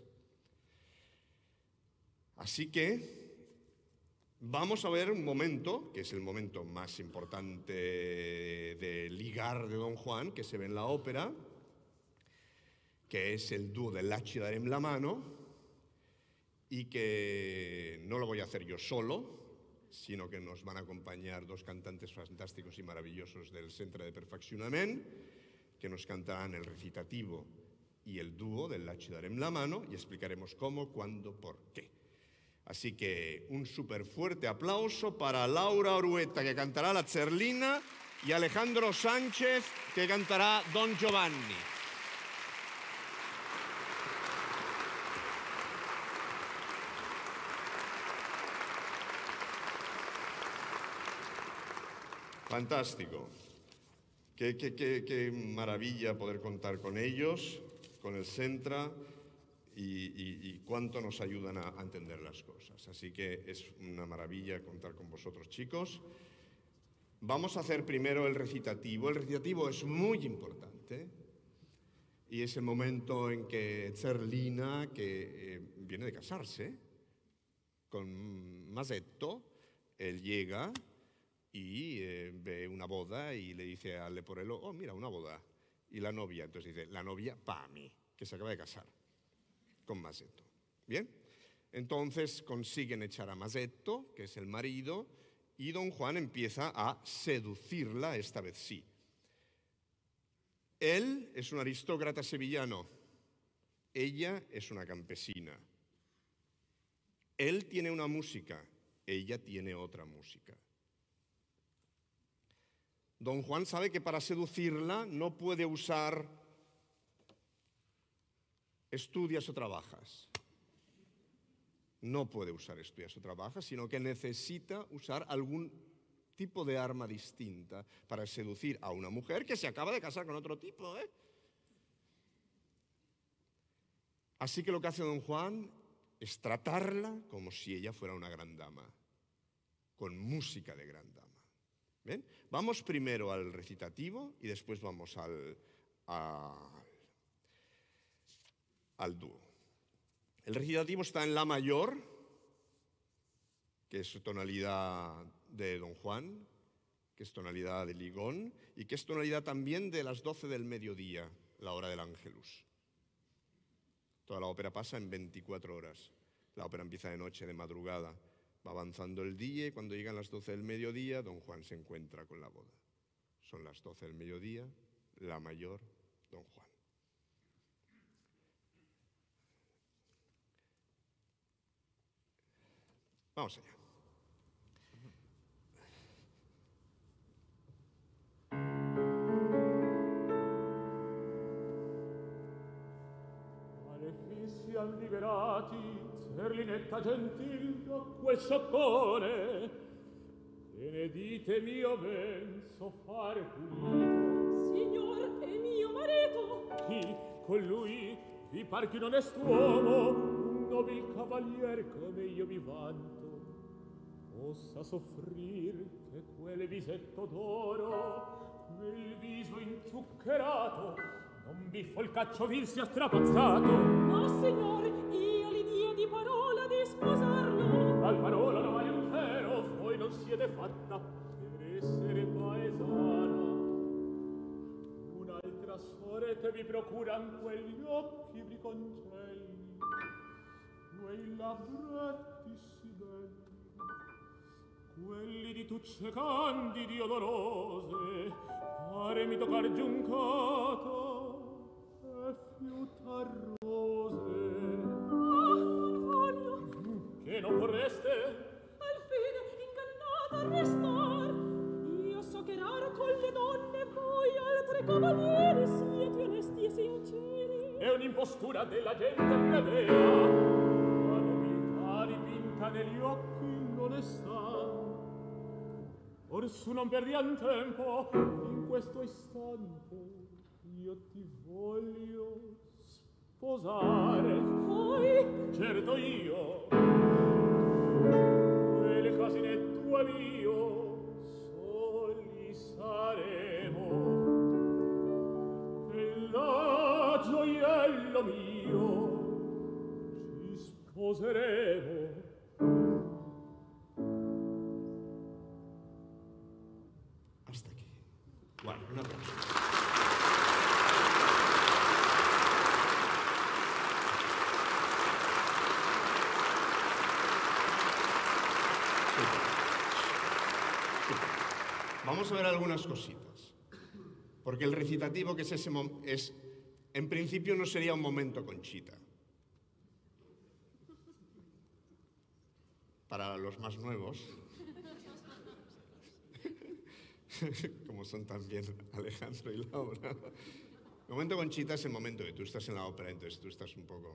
Así que vamos a ver un momento, que es el momento más importante de ligar de Don Juan, que se ve en la ópera, que es el dúo del Lacidarem la mano, y que no lo voy a hacer yo solo, sino que nos van a acompañar 2 cantantes fantásticos y maravillosos del Centre de Perfeccionament, que nos cantarán el recitativo y el dúo del Lacidarem la mano y explicaremos cómo, cuándo, por qué. Así que un súper fuerte aplauso para Laura Orueta, que cantará la Zerlina, y Alejandro Sánchez, que cantará Don Giovanni. Fantástico. Qué maravilla poder contar con ellos, con el Centra, y cuánto nos ayudan a entender las cosas. Así que es una maravilla contar con vosotros, chicos. Vamos a hacer primero el recitativo. El recitativo es muy importante y es el momento en que Zerlina, que viene de casarse con Masetto, él llega y ve una boda y le dice al leporello, oh, mira, una boda. Y la novia, entonces dice, la novia para mí, que se acaba de casar con Masetto. ¿Bien? Entonces consiguen echar a Masetto, que es el marido, Y don Juan empieza a seducirla, esta vez sí. Él es un aristócrata sevillano, ella es una campesina. Él tiene una música, ella tiene otra música. Don Juan sabe que para seducirla no puede usar estudias o trabajas. No puede usar estudias o trabajas, sino que necesita usar algún tipo de arma distinta para seducir a una mujer que se acaba de casar con otro tipo, ¿eh? Así que lo que hace don Juan es tratarla como si ella fuera una gran dama, con música de gran dama. ¿Ven? Vamos primero al recitativo y después vamos al dúo. El recitativo está en la mayor, que es tonalidad de don Juan, que es tonalidad de ligón y que es tonalidad también de las 12 del mediodía, la hora del Ángelus. Toda la ópera pasa en 24 horas. La ópera empieza de noche, de madrugada. Va avanzando el día y cuando llegan las 12 del mediodía, don Juan se encuentra con la boda. Son las 12 del mediodía, la mayor, don Juan. Vamos allá. Siam liberati, Zerlinetta gentil, da quel soccone, che ne dite mio ben so fare pulito. Signor, è mio marito. Chi con lui vi par che un onest'uomo, un nobil cavalier come io mi vanto, possa soffrir che quel visetto d'oro, quel viso inzuccherato, non vi folcaccio vil sia strapazzato. No, signor, io li dia di parola di sposarlo. Al parola non hai un vero, voi non siete fatta per essere paesana. Un'altra sorte vi procuran quegli occhi briconcelli, quei labbretti sì belli, quelli di tucce candidi odorose, pare mi toccar giuncato e fiutar rose. Ah, non voglio. Che non vorreste? Al fine ingannata restar. Io so che raro con le donne voi altri cavalieri siete onesti e sinceri. È un'impostura della gente plebea, la nobiltà dipinta negli occhi l'onestà. Or su non perdiam tempo, in questo istante io ti voglio sposare. Voi? Certo io, quel casinetto è mio, soli saremo, e la gioiello mio ci sposeremo. Hasta aquí. Bueno, un aplauso. Vamos a ver algunas cositas. Porque el recitativo, que es ese en principio no sería un momento Conchita. Para los más nuevos, como son también Alejandro y Laura. El momento Conchita es el momento que tú estás en la ópera, entonces tú estás un poco...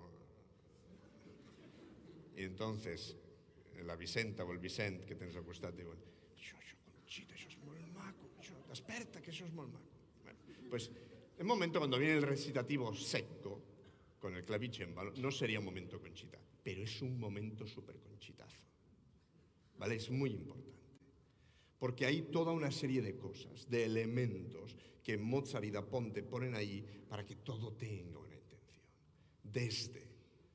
Y entonces, la Vicenta o el Vicent que tens al costat diuen això, Conchita, això és molt maco, això, desperta, que això és molt maco. Bueno, pues, el momento cuando viene el recitativo secco, con el clavicémbalo, no sería un momento Conchita, pero es un momento súper conchitazo. ¿Vale? Es muy importante. Porque hay toda una serie de cosas, de elementos que Mozart y Da Ponte ponen ahí para que todo tenga una intención. Desde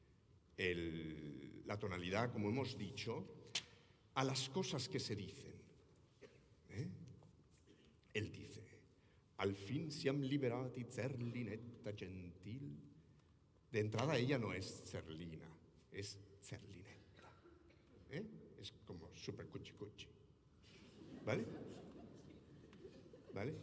la tonalidad, como hemos dicho, a las cosas que se dicen. Él dice, al fin siam liberati Zerlinetta gentil. De entrada ella no es Zerlina, es Zerlinetta. Es como super cuchi cuchi. Vale? Vale?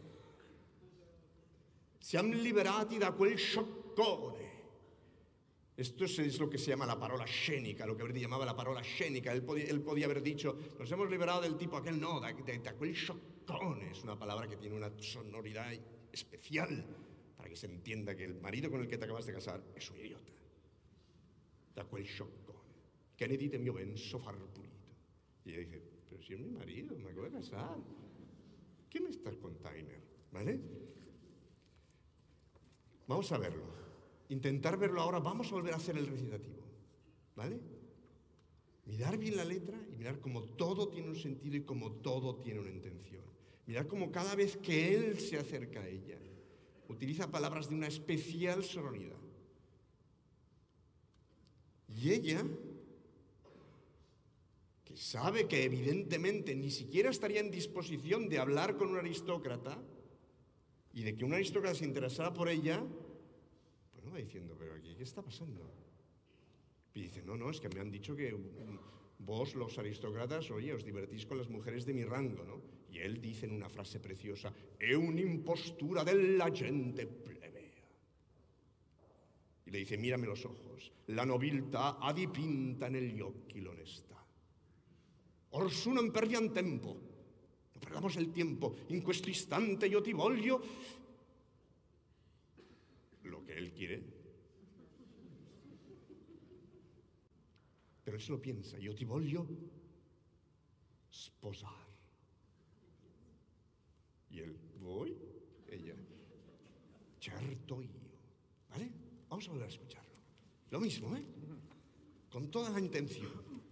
Siamo liberati da quel scioccone. Esto es lo que se llama la parola scenica, lo que Verdi llamaba la parola scenica. Él podía haber dicho, nos hemos liberado del tipo aquel, no, da quel scioccone. Es una palabra que tiene una sonoridad especial para que se entienda que el marido con el que te acabas de casar es un idiota. Da quel scioccone. Che ne dite mio benso far pulito? Y ella dice, pero si es mi marido, me acabo de casar. ¿Qué me estás contando? ¿Vale? Vamos a verlo. Intentar verlo ahora. Vamos a volver a hacer el recitativo. ¿Vale? Mirar bien la letra y mirar cómo todo tiene un sentido y cómo todo tiene una intención. Mirar cómo cada vez que él se acerca a ella, utiliza palabras de una especial sonoridad. Y ella, que sabe que evidentemente ni siquiera estaría en disposición de hablar con un aristócrata y de que un aristócrata se interesara por ella, pues no va diciendo, pero aquí, ¿qué está pasando? Y dice, no, es que me han dicho que vos, los aristócratas, oye, os divertís con las mujeres de mi rango, ¿no? Y él dice en una frase preciosa, è un'impostura della gente plebea. Y le dice, mírame los ojos, la nobiltà ha dipinta negli occhi l'onestà. Orsù non perdiam tempo, no perdamos el tiempo, in questo istante io ti voglio. Lo que él quiere. Pero él se lo piensa, io ti voglio sposar. Y él, voy, ella, certo io. ¿Vale? Vamos a volver a escucharlo. Lo mismo, ¿eh? Con toda la intención.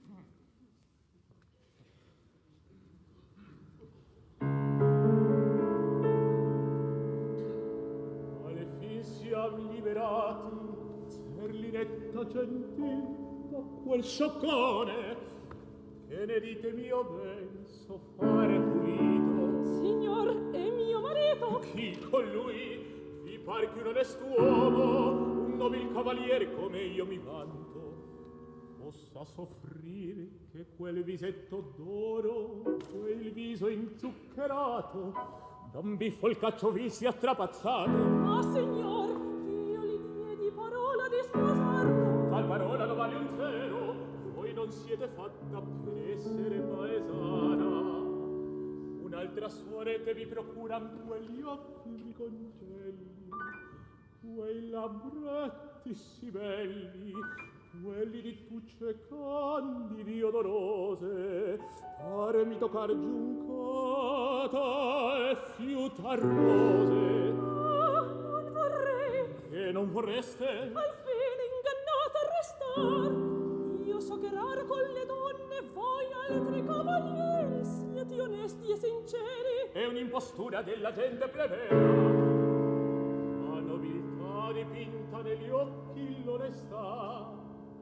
Alle fin siam liberati, Cerlinetta gentil, da quel scioccone, che ne dite mio ben so fare pulito. Signor, è mio marito. Chi con lui vi par che un onest'uomo, un nobil cavalier come io mi vanto, possa soffrire che quel visetto d'oro, quel viso inzuccherato, da un biffo il caccio vi sia trapazzato. Ma signor, io gli diedi parola di sposarlo. Tal parola lo vale un zero, voi non siete fatta per essere paesana. Un'altra suorete vi procuran quegli occhi mi congelli, quei labbretti sì belli, quelli di tucce candidi odorose, parmi toccar giuncata e fiutar rose. Non vorrei. Che non vorreste? Al fine ingannata restar. Io so che raro con le donne voi altri cavalieri siete onesti e sinceri. È un'impostura della gente plebea, la nobiltà dipinta negli occhi l'onestà.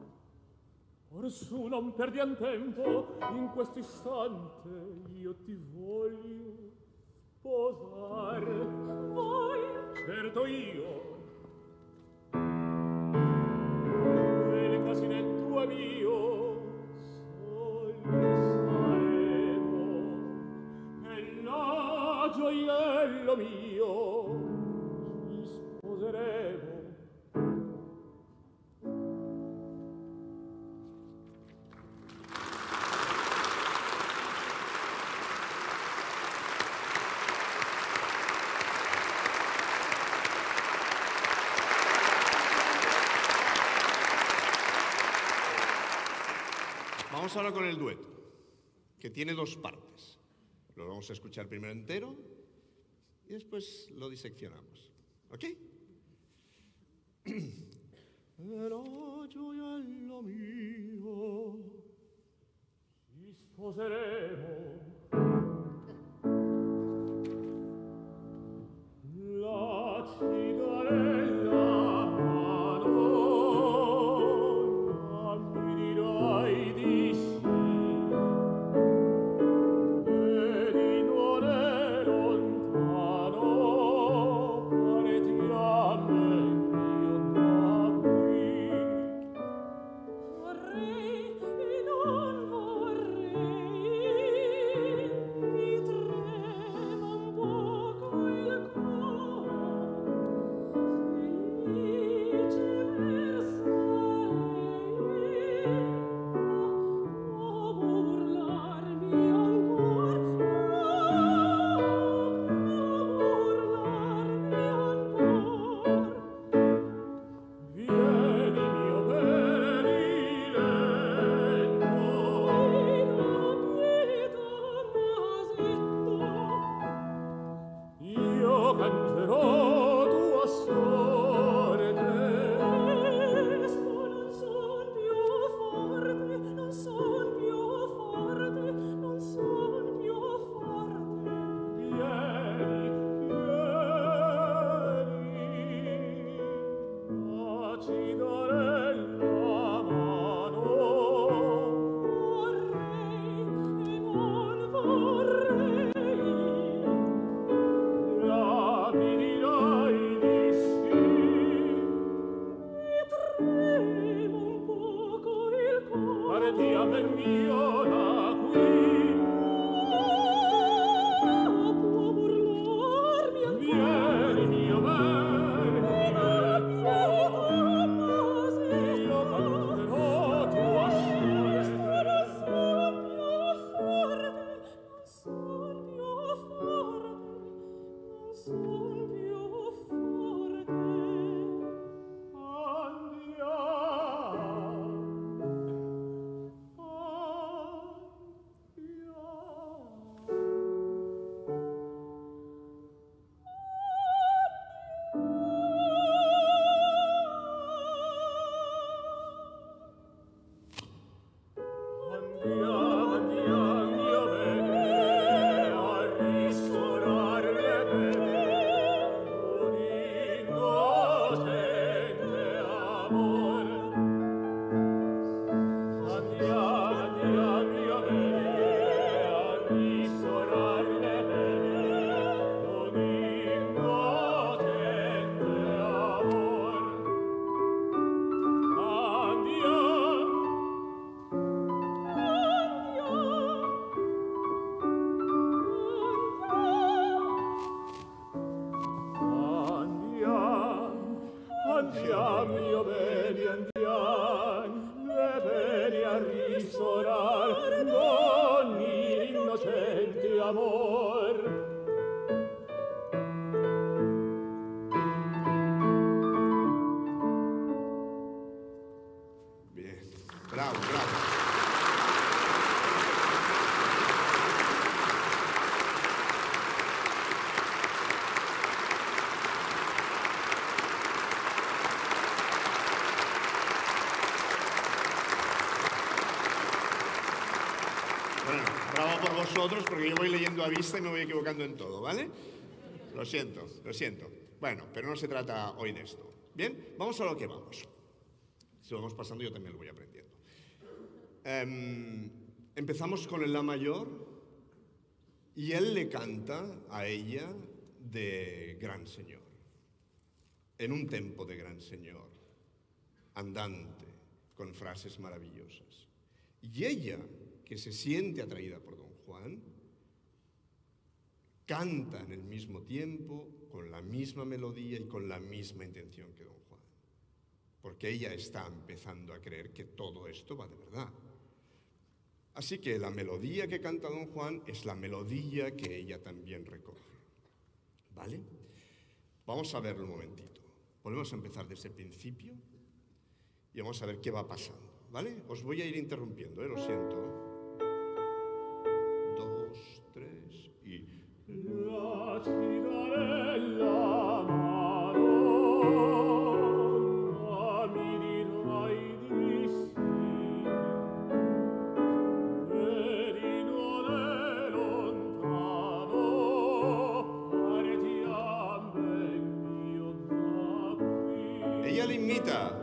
Orsù non perdiam tempo, in questo istante io ti voglio sposar. Voi? Certo io. Nel casinetto è mio, soli saremo, e la gioiello mio ci sposeremo. Vamos ahora con el dueto, que tiene dos partes. Lo vamos a escuchar primero entero y después lo diseccionamos. ¿Ok? Era gioiello mio, ci sposeremo. La cigarella mano, mi dirai di sì, e di non è lontano, partiamo io da qui. Vorrei e non vorrei. Arretiamo il mio da qui. Può burlarmi ancora. Vieni, mio bene. Andiamo, io bene, andiamo, le bene a ristorar ogni innocente amor. Bien, bravo, bravo. Bueno, bravo por vosotros, porque yo voy leyendo a vista y me voy equivocando en todo, ¿vale? Lo siento, lo siento. Bueno, pero no se trata hoy de esto. Bien, vamos a lo que vamos. Si lo vamos pasando, yo también lo voy aprendiendo. Empezamos con el La mayor y él le canta a ella de Gran Señor, en un tempo de Gran Señor, andante, con frases maravillosas. Y ella, que se siente atraída por Don Juan, canta en el mismo tiempo, con la misma melodía y con la misma intención que Don Juan, porque ella está empezando a creer que todo esto va de verdad. Así que la melodía que canta Don Juan es la melodía que ella también recoge, ¿vale? Vamos a verlo un momentito. Volvemos a empezar desde el principio y vamos a ver qué va pasando, ¿vale? Os voy a ir interrumpiendo, lo siento. 2, 3 y... La cigarella mano, ma mi dirai di sì. Vedi non è lontano, partiamo il mio da qui. Ella le imita.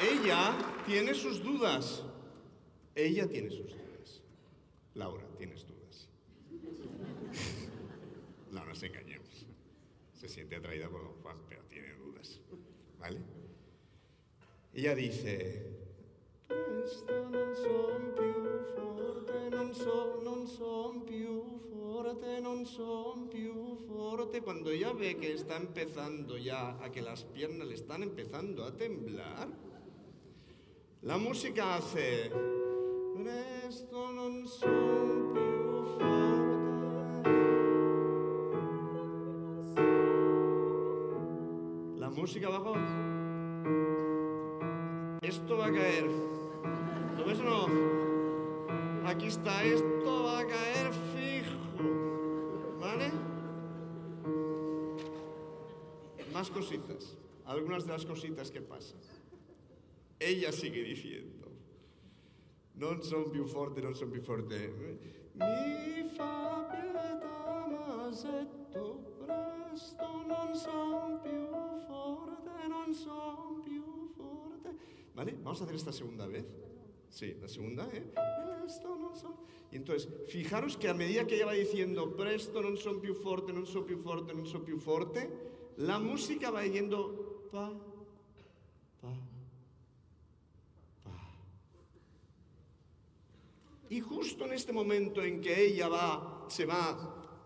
ella tiene sus dudas. Ella tiene sus dudas. Laura, tienes dudas. No nos engañemos. Se siente atraída por don Juan, pero tiene dudas. ¿Vale? Ella dice... Presto non son più forte, non son più forte, non son più forte. Cuando ella ve que está empezando ya a que las piernas le están empezando a temblar, la música hace... Presto non son più forte. La música bajó. Esto va a caer. ¿Lo ves o no? Aquí está, esto va a caer fijo. ¿Vale? Más cositas. Algunas de las cositas que pasan. Ella sigue diciendo. Non son più forte, non son più forte. Mi fa pietà, masetto, presto non son più forte, non son più forte. ¿Vale? Vamos a hacer esta segunda vez. Sí, la segunda, ¿eh? Presto non son... Y entonces, fijaros que a medida que ella va diciendo presto non son più forte, non son più forte, non son più forte, la música va yendo pa, pa, pa. Y justo en este momento en que ella se va...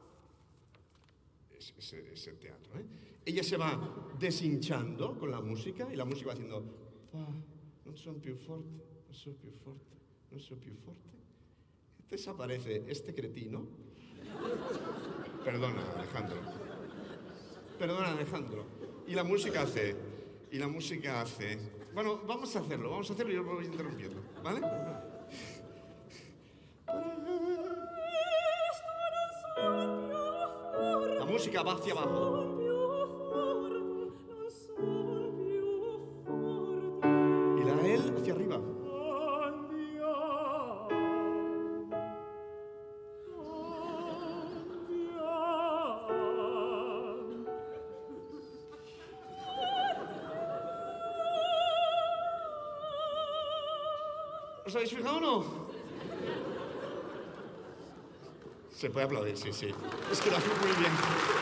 Es el teatro, ¿eh? Ella se va deshinchando con la música y la música va haciendo pa, non son più forte, non son più forte, non son più forte. Desaparece este cretino. Perdona, Alejandro. Perdona, Alejandro. Y la música hace... Bueno, vamos a hacerlo y yo lo voy interrumpiendo, ¿vale? La música va hacia abajo. Y la él hacia arriba. ¿Os habéis fijado o no? Se puede aplaudir, sí, sí. Es que lo hace muy bien.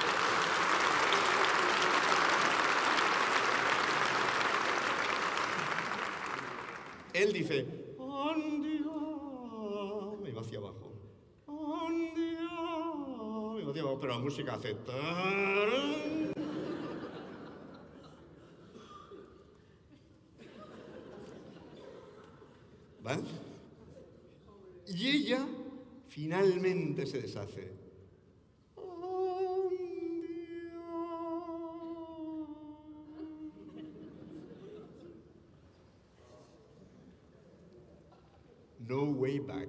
Él dice, "Andia", y va hacia abajo. "Andia", y va hacia abajo, pero la música hace... "Tarán". ¿Vale? Y ella finalmente se deshace. No way back.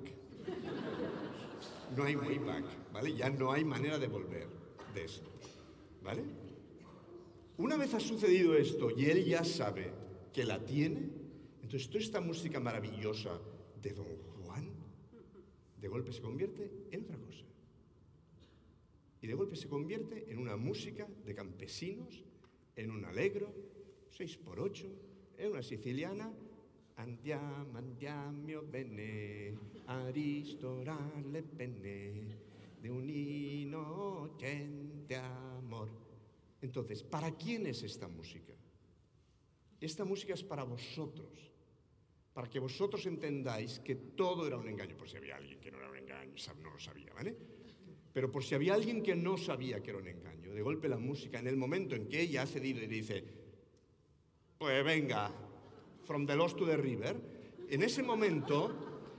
No hay way back, ¿vale? Ya no hay manera de volver de esto, ¿vale? Una vez ha sucedido esto y él ya sabe que la tiene, entonces toda esta música maravillosa de Don Juan, de golpe se convierte en otra cosa. Y de golpe se convierte en una música de campesinos, en un allegro, 6x8, en una siciliana. Andiamo, andiamo bene, a ristorare bene, de un inocente amor. Entonces, ¿para quién es esta música? Esta música es para vosotros, para que vosotros entendáis que todo era un engaño. Por si había alguien que no era un engaño, no lo sabía, ¿vale? Pero por si había alguien que no sabía que era un engaño, de golpe la música, en el momento en que ella ha cedido y dice, pues venga, from the lost to the river, en ese momento,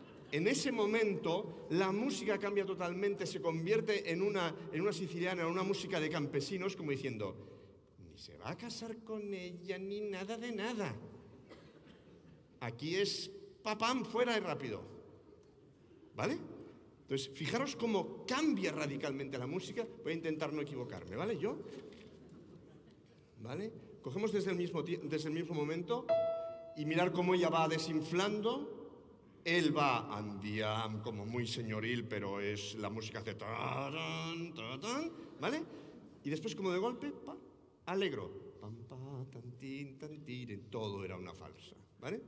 la música cambia totalmente, se convierte en una siciliana, en una música de campesinos, como diciendo, ni se va a casar con ella, ni nada de nada. Aquí es papam, fuera y rápido. ¿Vale? Entonces, fijaros cómo cambia radicalmente la música. Voy a intentar no equivocarme, ¿vale? ¿Vale? Cogemos desde el mismo momento y mirar cómo ella va desinflando. Él va andiam, como muy señoril, pero es la música hace tarán, tarán, ¿vale? Y después, como de golpe, pa, alegro. Pam, pa, tantín, tantín, todo era una falsa. ¿vale?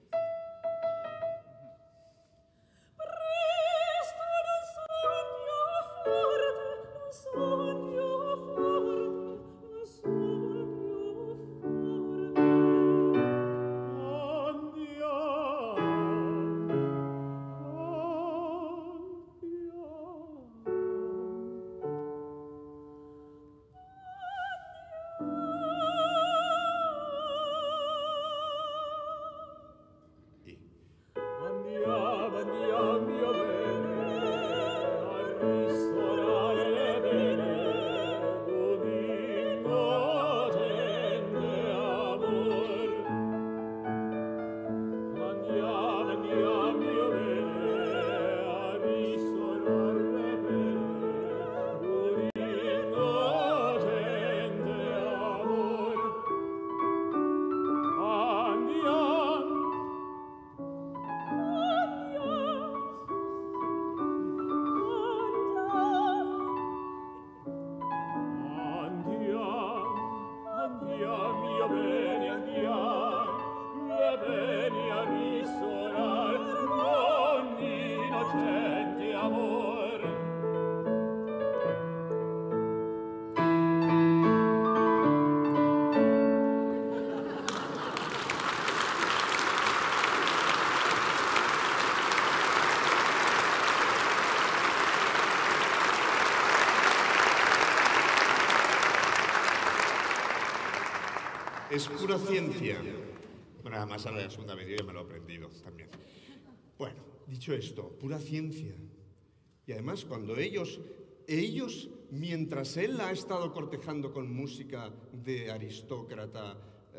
Es pura ciencia. Bueno, además a la segunda medida ya me lo he aprendido también. Bueno, dicho esto, pura ciencia. Y además cuando ellos, mientras él la ha estado cortejando con música de aristócrata,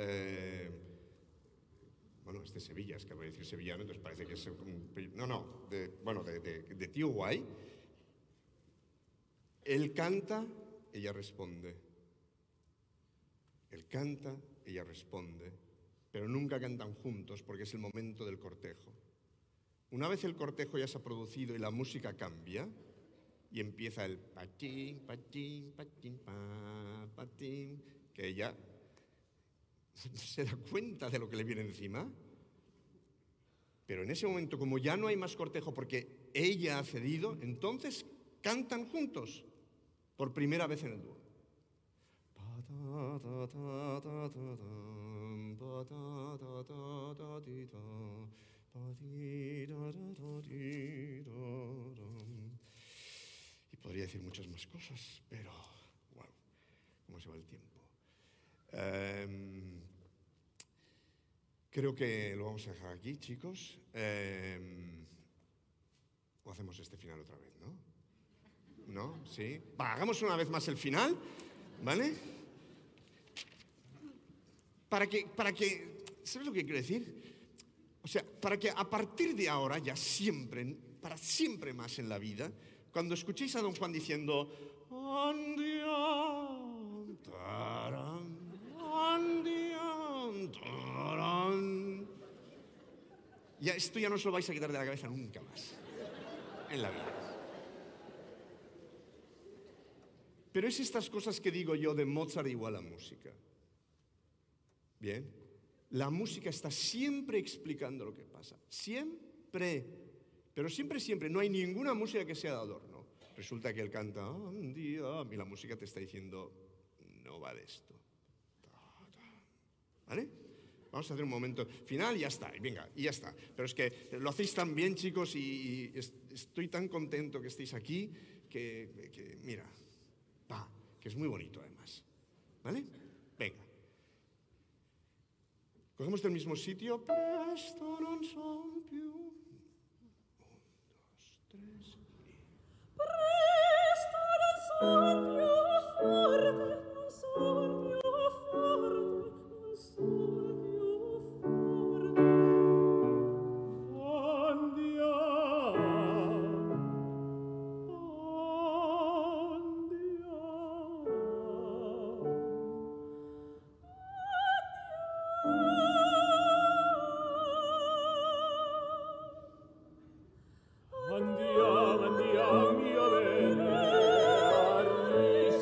bueno, es de Sevilla, es que voy a decir sevillano, entonces parece que es de tío guay, él canta, ella responde. Él canta, ella responde, pero nunca cantan juntos porque es el momento del cortejo. Una vez el cortejo ya se ha producido y la música cambia y empieza el patín, patín, patín, patín, que ella se da cuenta de lo que le viene encima. Pero en ese momento, como ya no hay más cortejo porque ella ha cedido, entonces cantan juntos por primera vez en el dúo. Y podría decir muchas más cosas, pero wow, cómo se va el tiempo. Creo que lo vamos a dejar aquí, chicos. O hacemos este final otra vez, ¿no? ¿No? ¿Sí? Va, hagamos una vez más el final, ¿vale? Para que, ¿sabes lo que quiero decir? O sea, para que a partir de ahora, ya siempre, para siempre más en la vida, cuando escuchéis a Don Juan diciendo andiam, taran, andiam, taran, ya esto ya no os lo vais a quitar de la cabeza nunca más en la vida. Pero es estas cosas que digo yo de Mozart igual a música. Bien, la música está siempre explicando lo que pasa, siempre, pero siempre, no hay ninguna música que sea de adorno. Resulta que él canta, y la música te está diciendo, no va de esto. ¿Vale? Vamos a hacer un momento final y ya está, y venga, y ya está. Pero es que lo hacéis tan bien, chicos, y estoy tan contento que estéis aquí, que mira, que es muy bonito además. ¿Vale? Venga. Cogemos del mismo sitio. Presto non son più. 1, 2, 3 y... Presto non son più forte, non son più forte, non son più forte. Andiamo, mio bene, a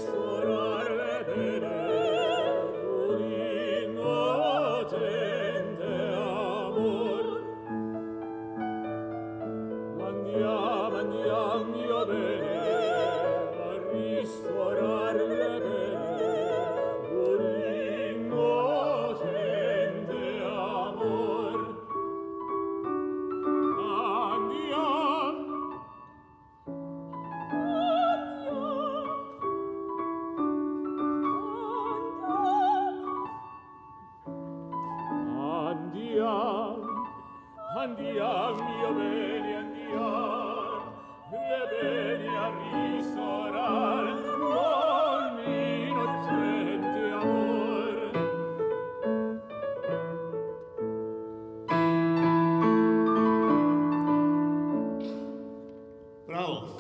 Andiam, mio bene, andiam, le bene a risorar, con innocente amor. Bravo.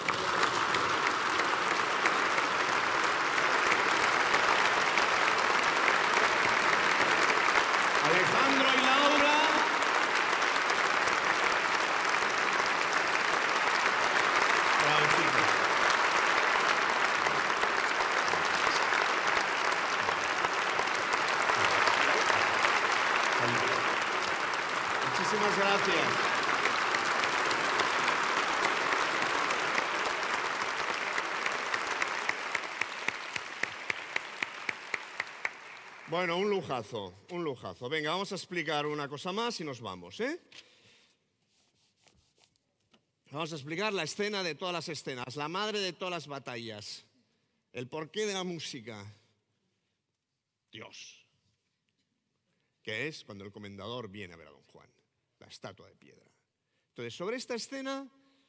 Alejandro y Laura. Bravo, chicos. Muchísimas gracias. Bueno, un lujazo, un lujazo. Venga, vamos a explicar una cosa más y nos vamos, ¿eh? Vamos a explicar la escena de todas las escenas, la madre de todas las batallas, el porqué de la música. Dios. Que es cuando el comendador viene a ver a Don Juan, la estatua de piedra. Entonces, sobre esta escena...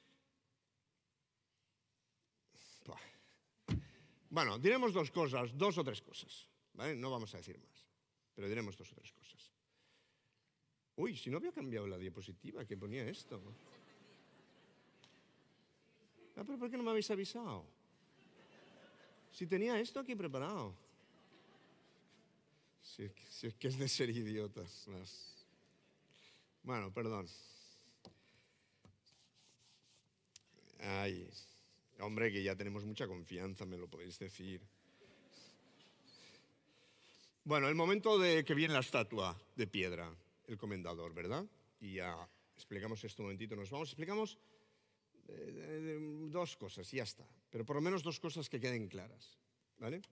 Bueno, diremos dos cosas, dos o tres cosas. ¿Vale? No vamos a decir más, pero diremos dos o tres cosas. Uy, si no había cambiado la diapositiva que ponía esto. Ah, pero ¿por qué no me habéis avisado? Si tenía esto aquí preparado. Si es que es de ser idiotas. Bueno, perdón. Ay, hombre, que ya tenemos mucha confianza, me lo podéis decir. Bueno, el momento de que viene la estatua de piedra, el comendador, ¿verdad? Y ya explicamos esto un momentito, nos vamos, explicamos dos cosas y ya está. Pero por lo menos dos cosas que queden claras, ¿vale?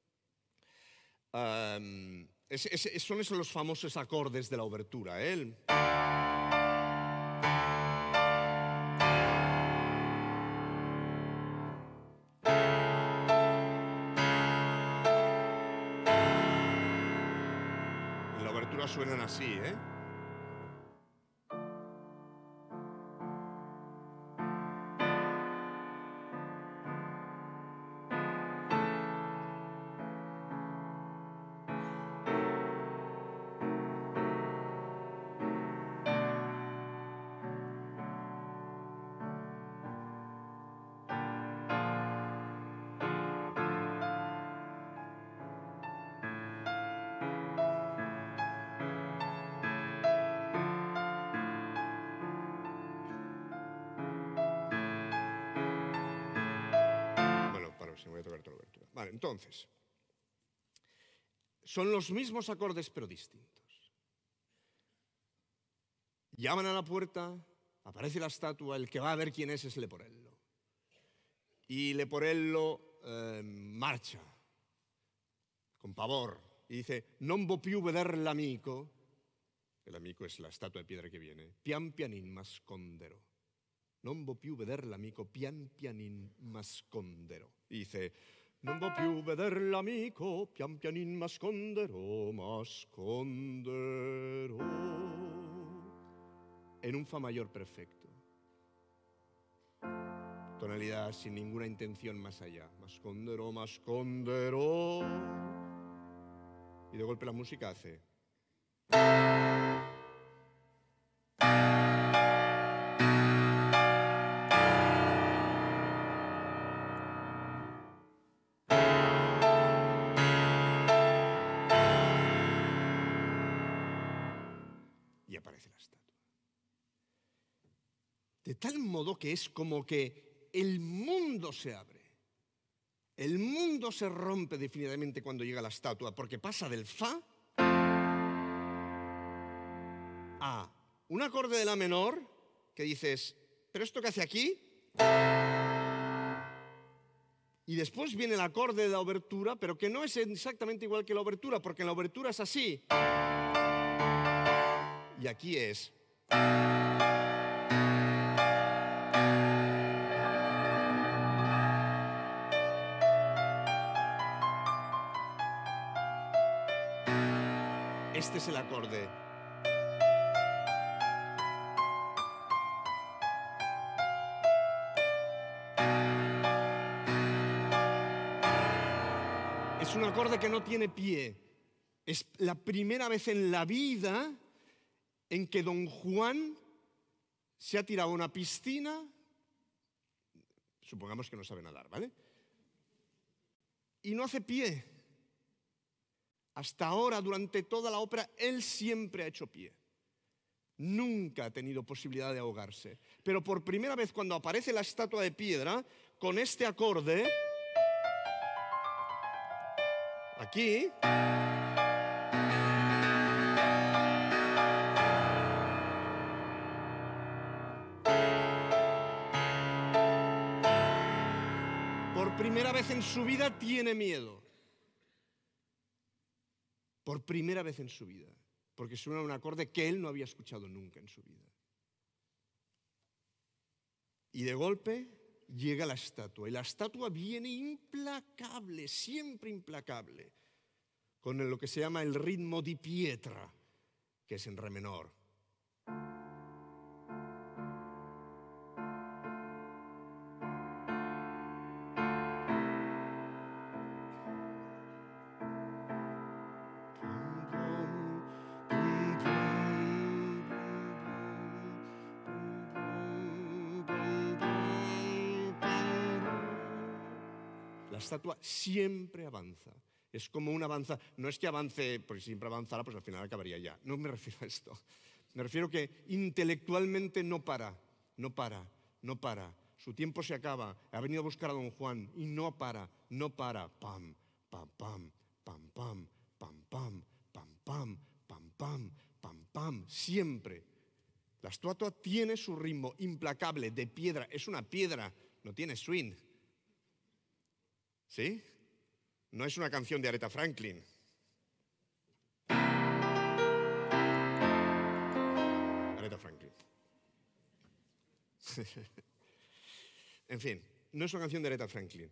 Son esos los famosos acordes de la obertura, ¿eh? Suenan así, ¿eh? Voy a tocar toda la obertura. Vale, entonces, son los mismos acordes pero distintos. Llaman a la puerta, aparece la estatua, el que va a ver quién es Leporello. Y Leporello marcha con pavor y dice: non vo più veder l'amico, el amico es la estatua de piedra que viene, pian pianin m'asconderò. Non vo più veder l'amico, pian pianin m'asconderò. Y dice: non vo più veder l'amico, pian pianin m'asconderò, m'asconderò. En un fa mayor perfecto. Tonalidad sin ninguna intención más allá. M'asconderò, m'asconderò. Y de golpe la música hace... Y aparece la estatua. De tal modo que es como que el mundo se abre. El mundo se rompe definitivamente cuando llega la estatua, porque pasa del fa a un acorde de la menor que dices: ¿pero esto qué hace aquí? Y después viene el acorde de la obertura, pero que no es exactamente igual que la obertura, porque en la obertura es así. Y aquí es... Este es el acorde. acorde que no tiene pie. Es la primera vez en la vida en que don Juan se ha tirado a una piscina, supongamos que no sabe nadar, ¿vale? Y no hace pie. Hasta ahora, durante toda la ópera, él siempre ha hecho pie. Nunca ha tenido posibilidad de ahogarse. Pero por primera vez, cuando aparece la estatua de piedra, con este acorde, aquí, por primera vez en su vida tiene miedo. Por primera vez en su vida. Porque suena un acorde que él no había escuchado nunca en su vida. Y de golpe llega la estatua. Y la estatua viene implacable, siempre implacable, con lo que se llama el ritmo di pietra, que es en re menor. La estatua siempre avanza. Es como una avanza. No es que avance, porque si siempre avanzara, pues al final acabaría ya. No me refiero a esto. Me refiero que intelectualmente no para, no para, no para. Su tiempo se acaba. Ha venido a buscar a don Juan y no para, no para. Pam, pam, pam, pam, pam, pam, pam, pam, pam, pam, pam, pam, pam. Siempre. La estatua tiene su ritmo implacable, de piedra. Es una piedra, no tiene swing. ¿Sí? No es una canción de Aretha Franklin. Aretha Franklin. En fin, no es una canción de Aretha Franklin.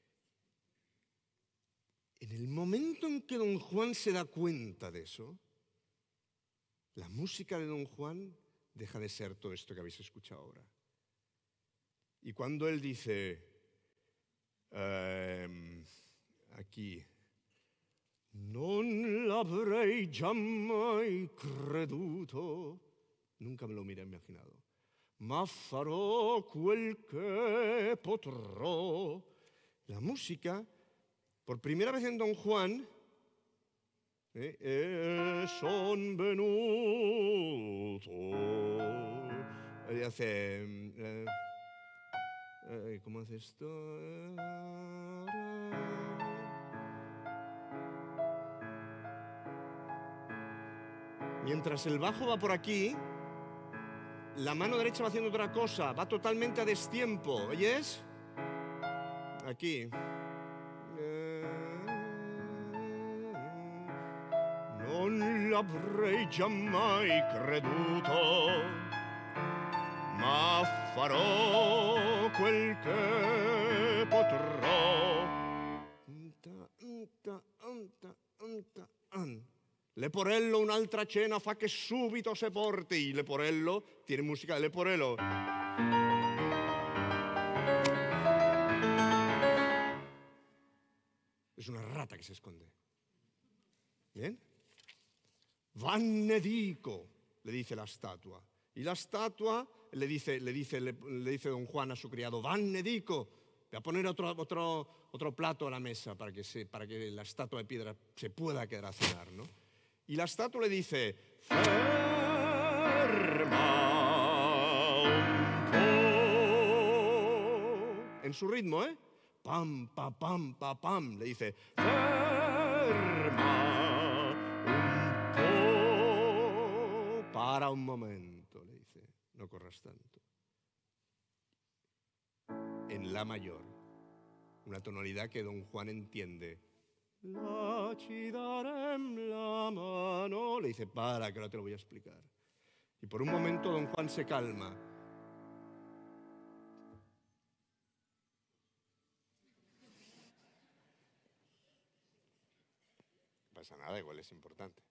En el momento en que don Juan se da cuenta de eso, la música de don Juan deja de ser todo esto que habéis escuchado ahora. Y cuando él dice, aquí, non l'avrei giammai creduto, nunca me lo hubiera imaginado, ma farò quel che potrò. La música, por primera vez en Don Juan, son venuto. Hace, ¿cómo hace esto? Mientras el bajo va por aquí, la mano derecha va haciendo otra cosa, va totalmente a destiempo, ¿oyes? Aquí. Non l'avrei giammai creduto, ma farò quel che potrò. Leporello un'altra cena fa che subito se porti. Leporello tiene música de Leporello. Es una rata que se esconde. ¿Bien? Vanne dico, le dice la estatua. Y la estatua le dice don Juan a su criado, vanne dico, voy a poner otro plato a la mesa para que la estatua de piedra se pueda quedar a cenar, ¿no? Y la estatua le dice, ferma un po'. En su ritmo, ¿eh? Pam, pa, pam, pa, pam. Le dice, ferma un po'. Para un momento, le dice, no corras tanto. En la mayor, una tonalidad que don Juan entiende. La ci darem la mano. Le dice, para, que ahora te lo voy a explicar. Y por un momento don Juan se calma. No pasa nada, igual es importante.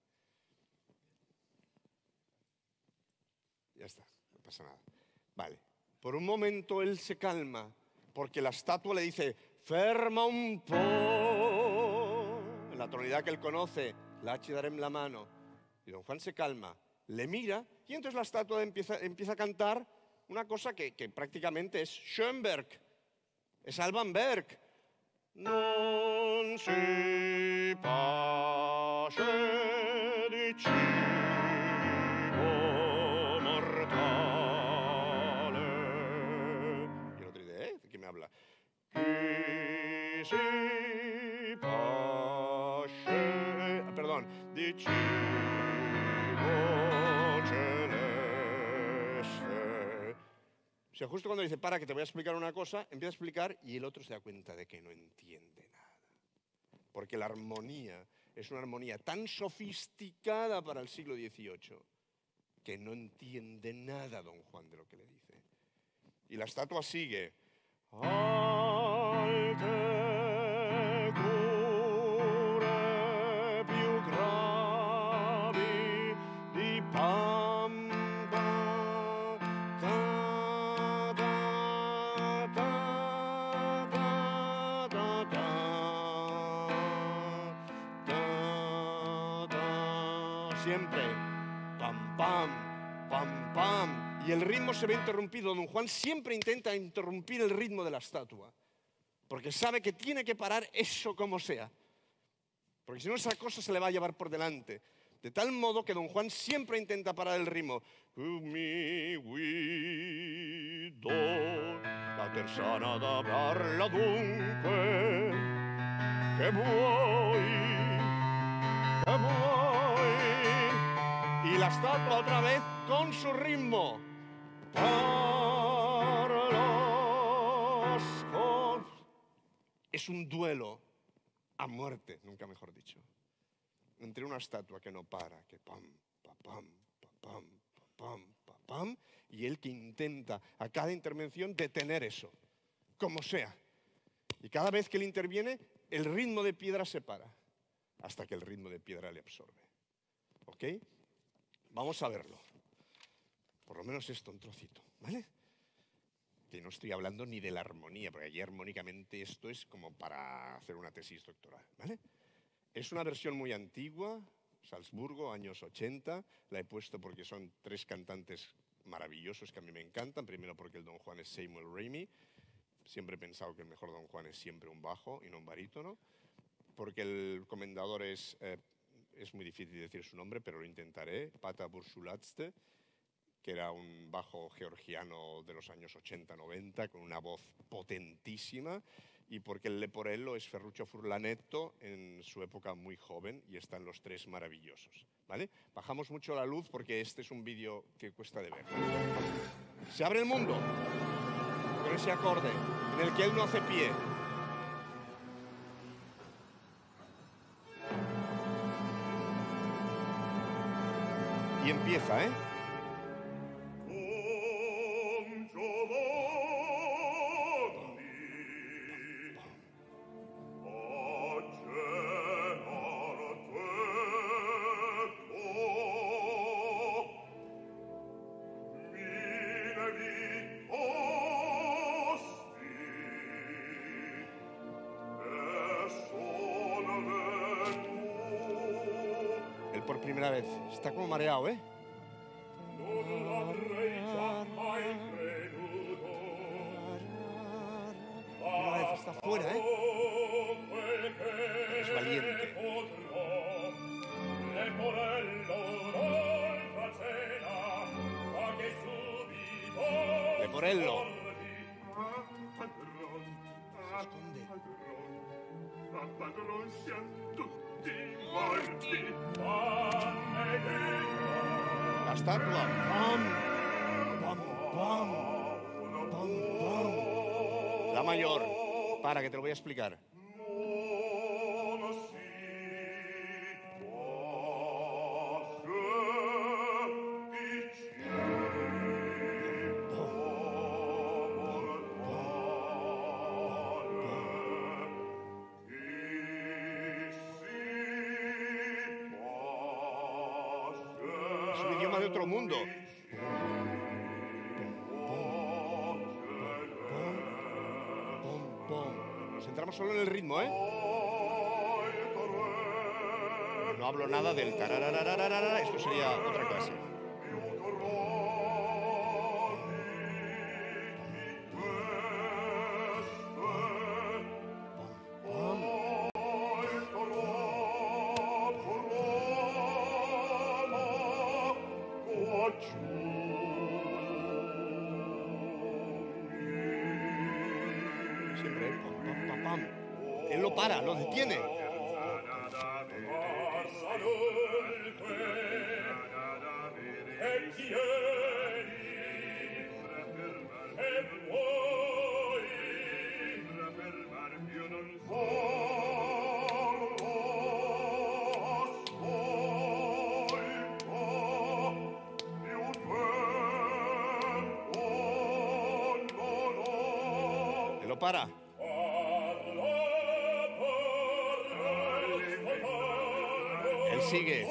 Ya está, no pasa nada. Vale. Por un momento él se calma, porque la estatua le dice, ferma un po'. la tonalidad que él conoce, la H darem la mano, y don Juan se calma, le mira, y entonces la estatua empieza a cantar una cosa que prácticamente es Schoenberg, es Alban Berg. Non si pace di cibo mortale. Y el otro dice, ¿de qué me habla? Qui si pace, perdón, di cibo celeste. O sea, justo cuando dice, para, que te voy a explicar una cosa, empieza a explicar y el otro se da cuenta de que no entiende nada. Porque la armonía es una armonía tan sofisticada para el siglo XVIII que no entiende nada don Juan de lo que le dice. Y la estatua sigue. Alte cure più gravi di pampa ta ta ta ta ta ta ta. Siempre pam pam pam pam. Y el ritmo se ve interrumpido. Don Juan siempre intenta interrumpir el ritmo de la estatua, porque sabe que tiene que parar eso como sea, porque si no esa cosa se le va a llevar por delante. De tal modo que don Juan siempre intenta parar el ritmo. Mi guido, la terzana da parla dunque, che vuoi, che vuoi. Y la estatua otra vez con su ritmo. Es un duelo a muerte, nunca mejor dicho, entre una estatua que no para, que pam, pa pam, pa pam, pa pam, pa pam, y él que intenta a cada intervención detener eso, como sea. Y cada vez que él interviene, el ritmo de piedra se para, hasta que el ritmo de piedra le absorbe. ¿Ok? Vamos a verlo. Por lo menos esto, un trocito, ¿vale? Que no estoy hablando ni de la armonía, porque allí armónicamente esto es como para hacer una tesis doctoral, ¿vale? Es una versión muy antigua, Salzburgo, años 80. La he puesto porque son tres cantantes maravillosos que a mí me encantan. Primero porque el don Juan es Samuel Ramey. Siempre he pensado que el mejor don Juan es siempre un bajo y no un barítono. Porque el comendador es muy difícil decir su nombre, pero lo intentaré, Pata Bursulatste, que era un bajo georgiano de los años 80-90, con una voz potentísima, y porque el Leporello es Ferruccio Furlanetto en su época muy joven, y están los tres maravillosos, ¿vale? Bajamos mucho la luz porque este es un vídeo que cuesta de ver. Se abre el mundo con ese acorde en el que él no hace pie. Y empieza, ¿eh? Él por primera vez está como mareado, ¿eh? Una vez está fuera, ¿eh? Es valiente. Leporello. Se esconde. La estatua. ¡Pam! ¡Pam, pam! ¡Pam, pam! La mayor. Para, que te lo voy a explicar. Es un idioma de otro mundo. Nos centramos solo en el ritmo, ¿eh? No hablo nada del tarararararara, esto sería otra clase. Siempre, pam, pam, pam, pam. Él lo para, lo detiene. Él lo para. Él sigue.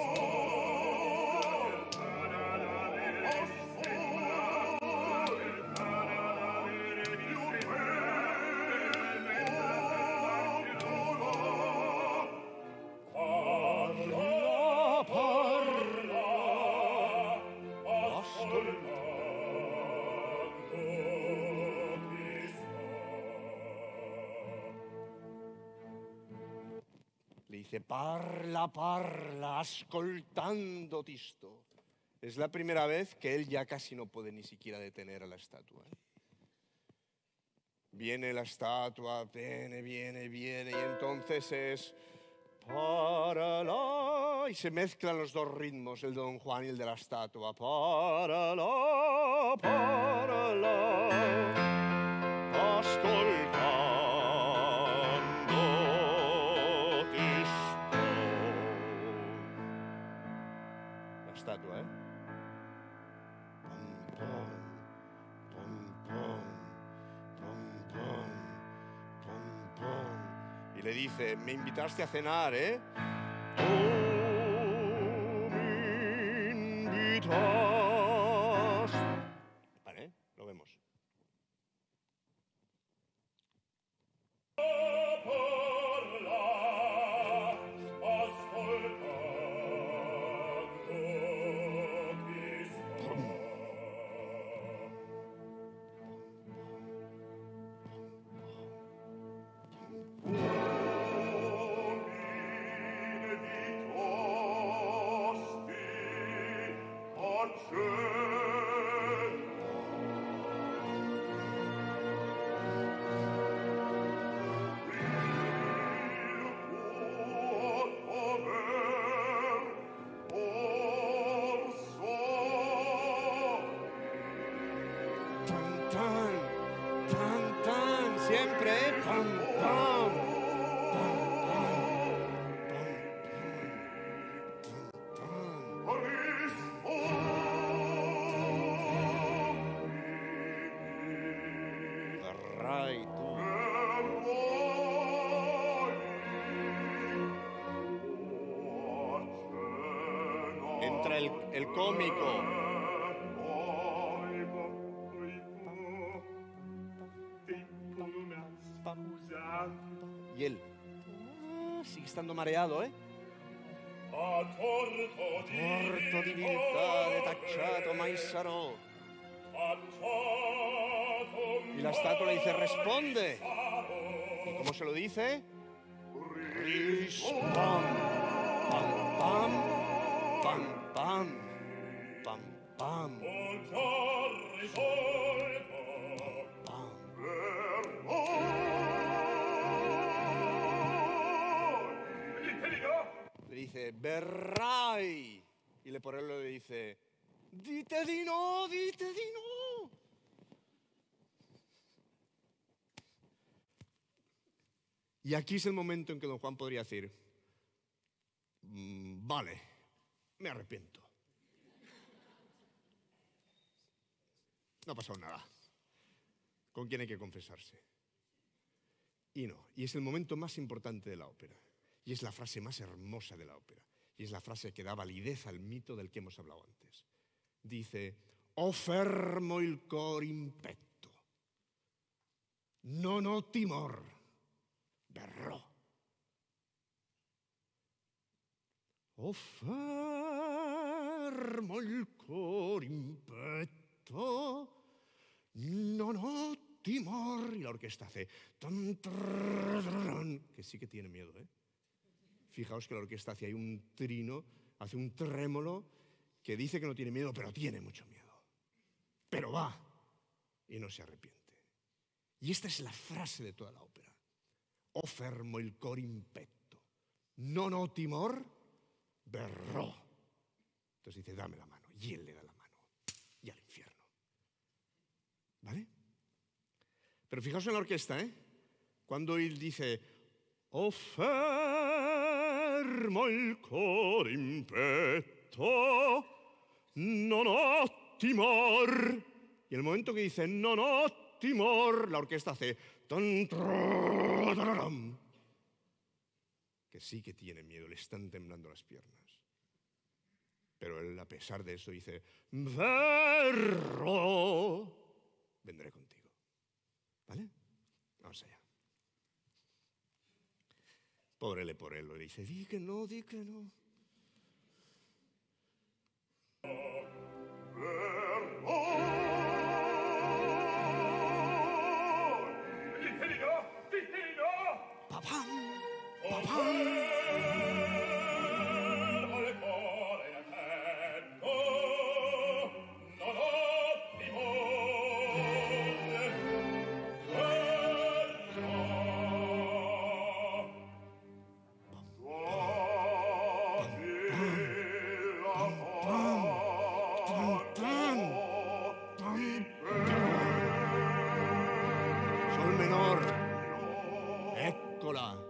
Le dice, parla, ascoltando tisto. Es la primera vez que él ya casi no puede ni siquiera detener a la estatua. Viene la estatua, viene, y entonces es... Parala, y se mezclan los dos ritmos, el de Don Juan y el de la estatua. Parala, ascoltando tisto. La estatua, ¿eh? Y le dice, me invitaste a cenar, ¿eh? Tú me invitas. Vale, lo vemos. Siempre, pam, pam, Verrai tu. Entra el cómico. Y él sigue estando mareado, ¿eh? Torto di viltà, tacciato, mai sarò. Y la estatua le dice, responde. ¿Y cómo se lo dice? Rispon. Pam, pam, pam, pam, pam, pam. Le dice, verrai. Y por él le dice, dite di no, dite di no. Y aquí es el momento en que Don Juan podría decir, vale, me arrepiento. No ha pasado nada. ¿Con quién hay que confesarse? Y no, y es el momento más importante de la ópera. Y es la frase más hermosa de la ópera. Y es la frase que da validez al mito del que hemos hablado antes. Dice, «O fermo il cor in petto, non ho timor, verrò. O fermo il cor in petto, non ho timor. Y la orquesta hace que sí que tiene miedo, ¿eh? Fijaos que la orquesta hace ahí un trino, hace un trémolo que dice que no tiene miedo, pero tiene mucho miedo. Pero va y no se arrepiente. Y esta es la frase de toda la ópera. O fermo il cor in petto, non ho timor, verrò. Entonces dice, dame la mano. Y él le da la mano. Y al infierno. ¿Vale? Pero fijaos en la orquesta, ¿eh? Cuando él dice, o fermo il cor in petto, non ho timor. Y el momento que dice, non ho timor, la orquesta hace, que sí que tiene miedo, le están temblando las piernas. Pero él, a pesar de eso, dice, verrò, vendré contigo. ¿Vale? Vamos allá. Pobre Leporello, le dice, di que no, di que no. Papam, papam. Sol menor. Eccola.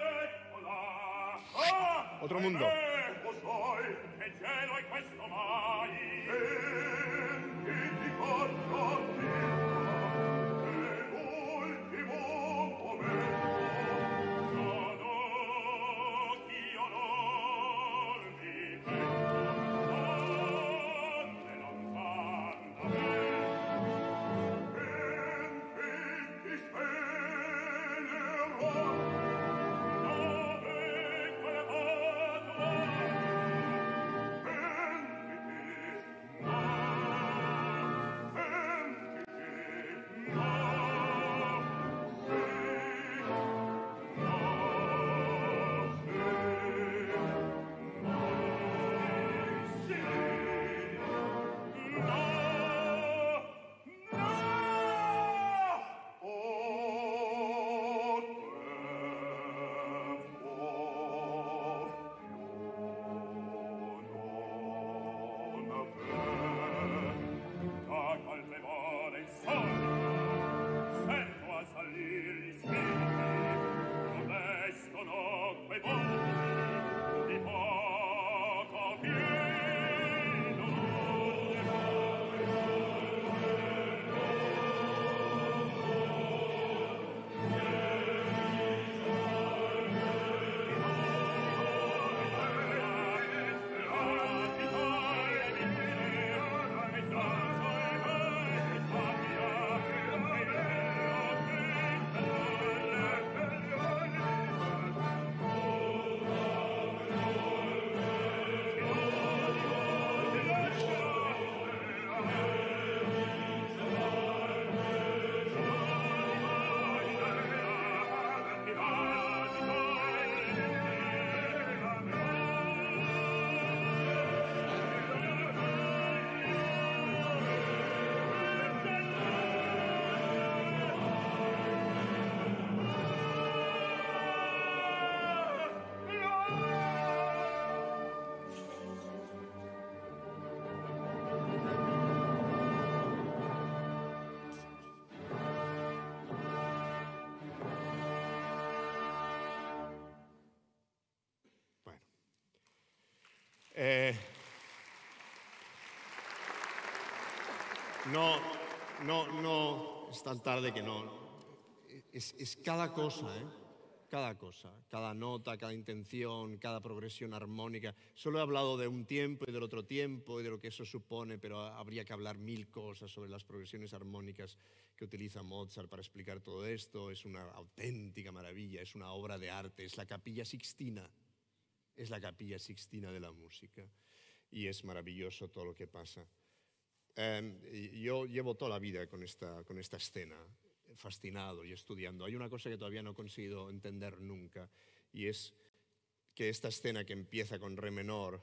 Otro mundo. No, es tan tarde que no. Es cada cosa, ¿eh? Cada cosa, cada nota, cada intención, cada progresión armónica. Solo he hablado de un tiempo y del otro tiempo y de lo que eso supone, pero habría que hablar 1000 cosas sobre las progresiones armónicas que utiliza Mozart para explicar todo esto. Es una auténtica maravilla, es una obra de arte, es la Capilla Sixtina. Es la Capilla Sixtina de la música y es maravilloso todo lo que pasa. Yo llevo toda la vida con esta escena, fascinado y estudiando. Hay una cosa que todavía no he conseguido entender nunca, y es que esta escena que empieza con re menor,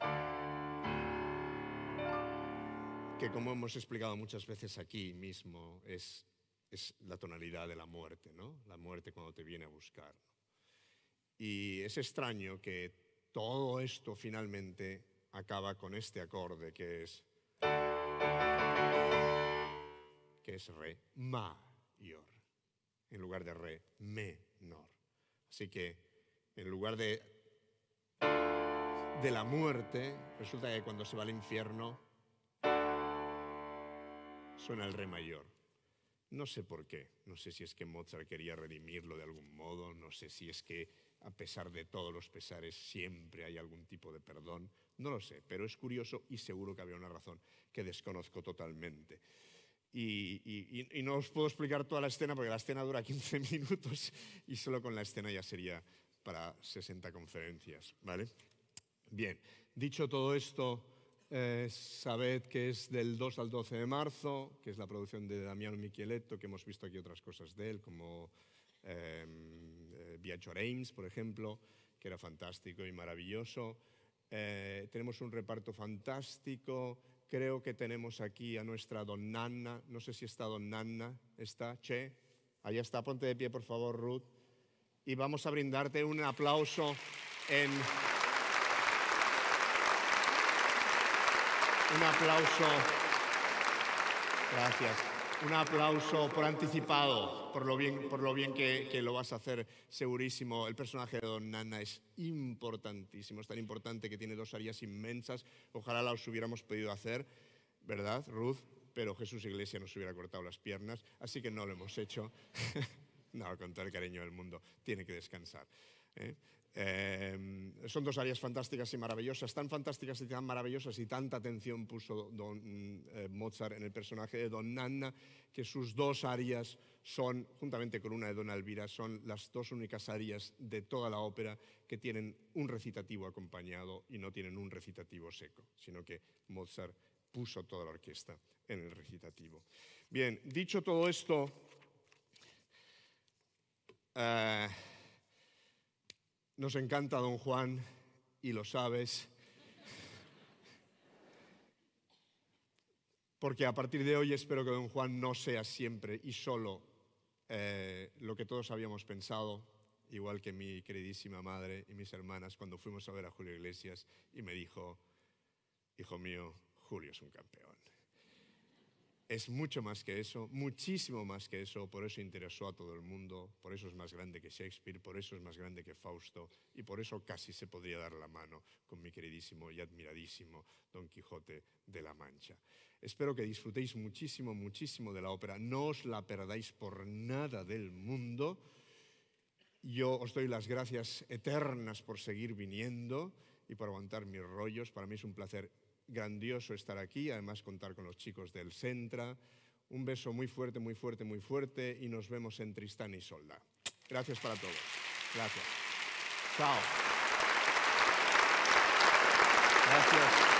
que como hemos explicado muchas veces aquí mismo, es la tonalidad de la muerte, ¿no? La muerte cuando te viene a buscar, ¿no? Y es extraño que todo esto finalmente acaba con este acorde que es re mayor, en lugar de re menor. Así que en lugar de la muerte, resulta que cuando se va al infierno suena el re mayor. No sé por qué, no sé si es que Mozart quería redimirlo de algún modo, no sé si es que a pesar de todos los pesares siempre hay algún tipo de perdón, no lo sé, pero es curioso y seguro que había una razón que desconozco totalmente. Y no os puedo explicar toda la escena porque la escena dura 15 minutos y solo con la escena ya sería para 60 conferencias, ¿vale? Bien, dicho todo esto, sabed que es del 2 al 12 de marzo, que es la producción de Damiano Micheletto, que hemos visto aquí otras cosas de él, como Viaggio a Reims, por ejemplo, que era fantástico y maravilloso. Tenemos un reparto fantástico. Creo que tenemos aquí a nuestra Don Nanna. No sé si está Don Nanna. ¿Está? Che. Allá está. Ponte de pie, por favor, Ruth. Y vamos a brindarte un aplauso en... Un aplauso. Gracias. Un aplauso por anticipado, por lo bien que lo vas a hacer, segurísimo. El personaje de Don Nanna es importantísimo, es tan importante que tiene 2 arias inmensas. Ojalá las hubiéramos podido hacer, ¿verdad, Ruth? Pero Jesús Iglesia nos hubiera cortado las piernas, así que no lo hemos hecho. No, con todo el cariño del mundo, tiene que descansar. Son 2 arias fantásticas y maravillosas, tan fantásticas y tan maravillosas, y tanta atención puso Mozart en el personaje de Don Nanna, que sus 2 arias son, juntamente con una de Donna Elvira, son las 2 únicas arias de toda la ópera que tienen un recitativo acompañado y no tienen un recitativo seco, sino que Mozart puso toda la orquesta en el recitativo. Bien, dicho todo esto, nos encanta Don Juan, y lo sabes, porque a partir de hoy espero que Don Juan no sea siempre y solo lo que todos habíamos pensado, igual que mi queridísima madre y mis hermanas cuando fuimos a ver a Julio Iglesias y me dijo: hijo mío, Julio es un campeón. Es mucho más que eso, muchísimo más que eso, por eso interesó a todo el mundo, por eso es más grande que Shakespeare, por eso es más grande que Fausto, y por eso casi se podría dar la mano con mi queridísimo y admiradísimo Don Quijote de la Mancha. Espero que disfrutéis muchísimo, muchísimo de la ópera, no os la perdáis por nada del mundo. Yo os doy las gracias eternas por seguir viniendo y por aguantar mis rollos. Para mí es un placer grandioso estar aquí, además contar con los chicos del Centra. Un beso muy fuerte, muy fuerte, muy fuerte, y nos vemos en Tristán y Isolda. Gracias para todos. Gracias. Chao. Gracias.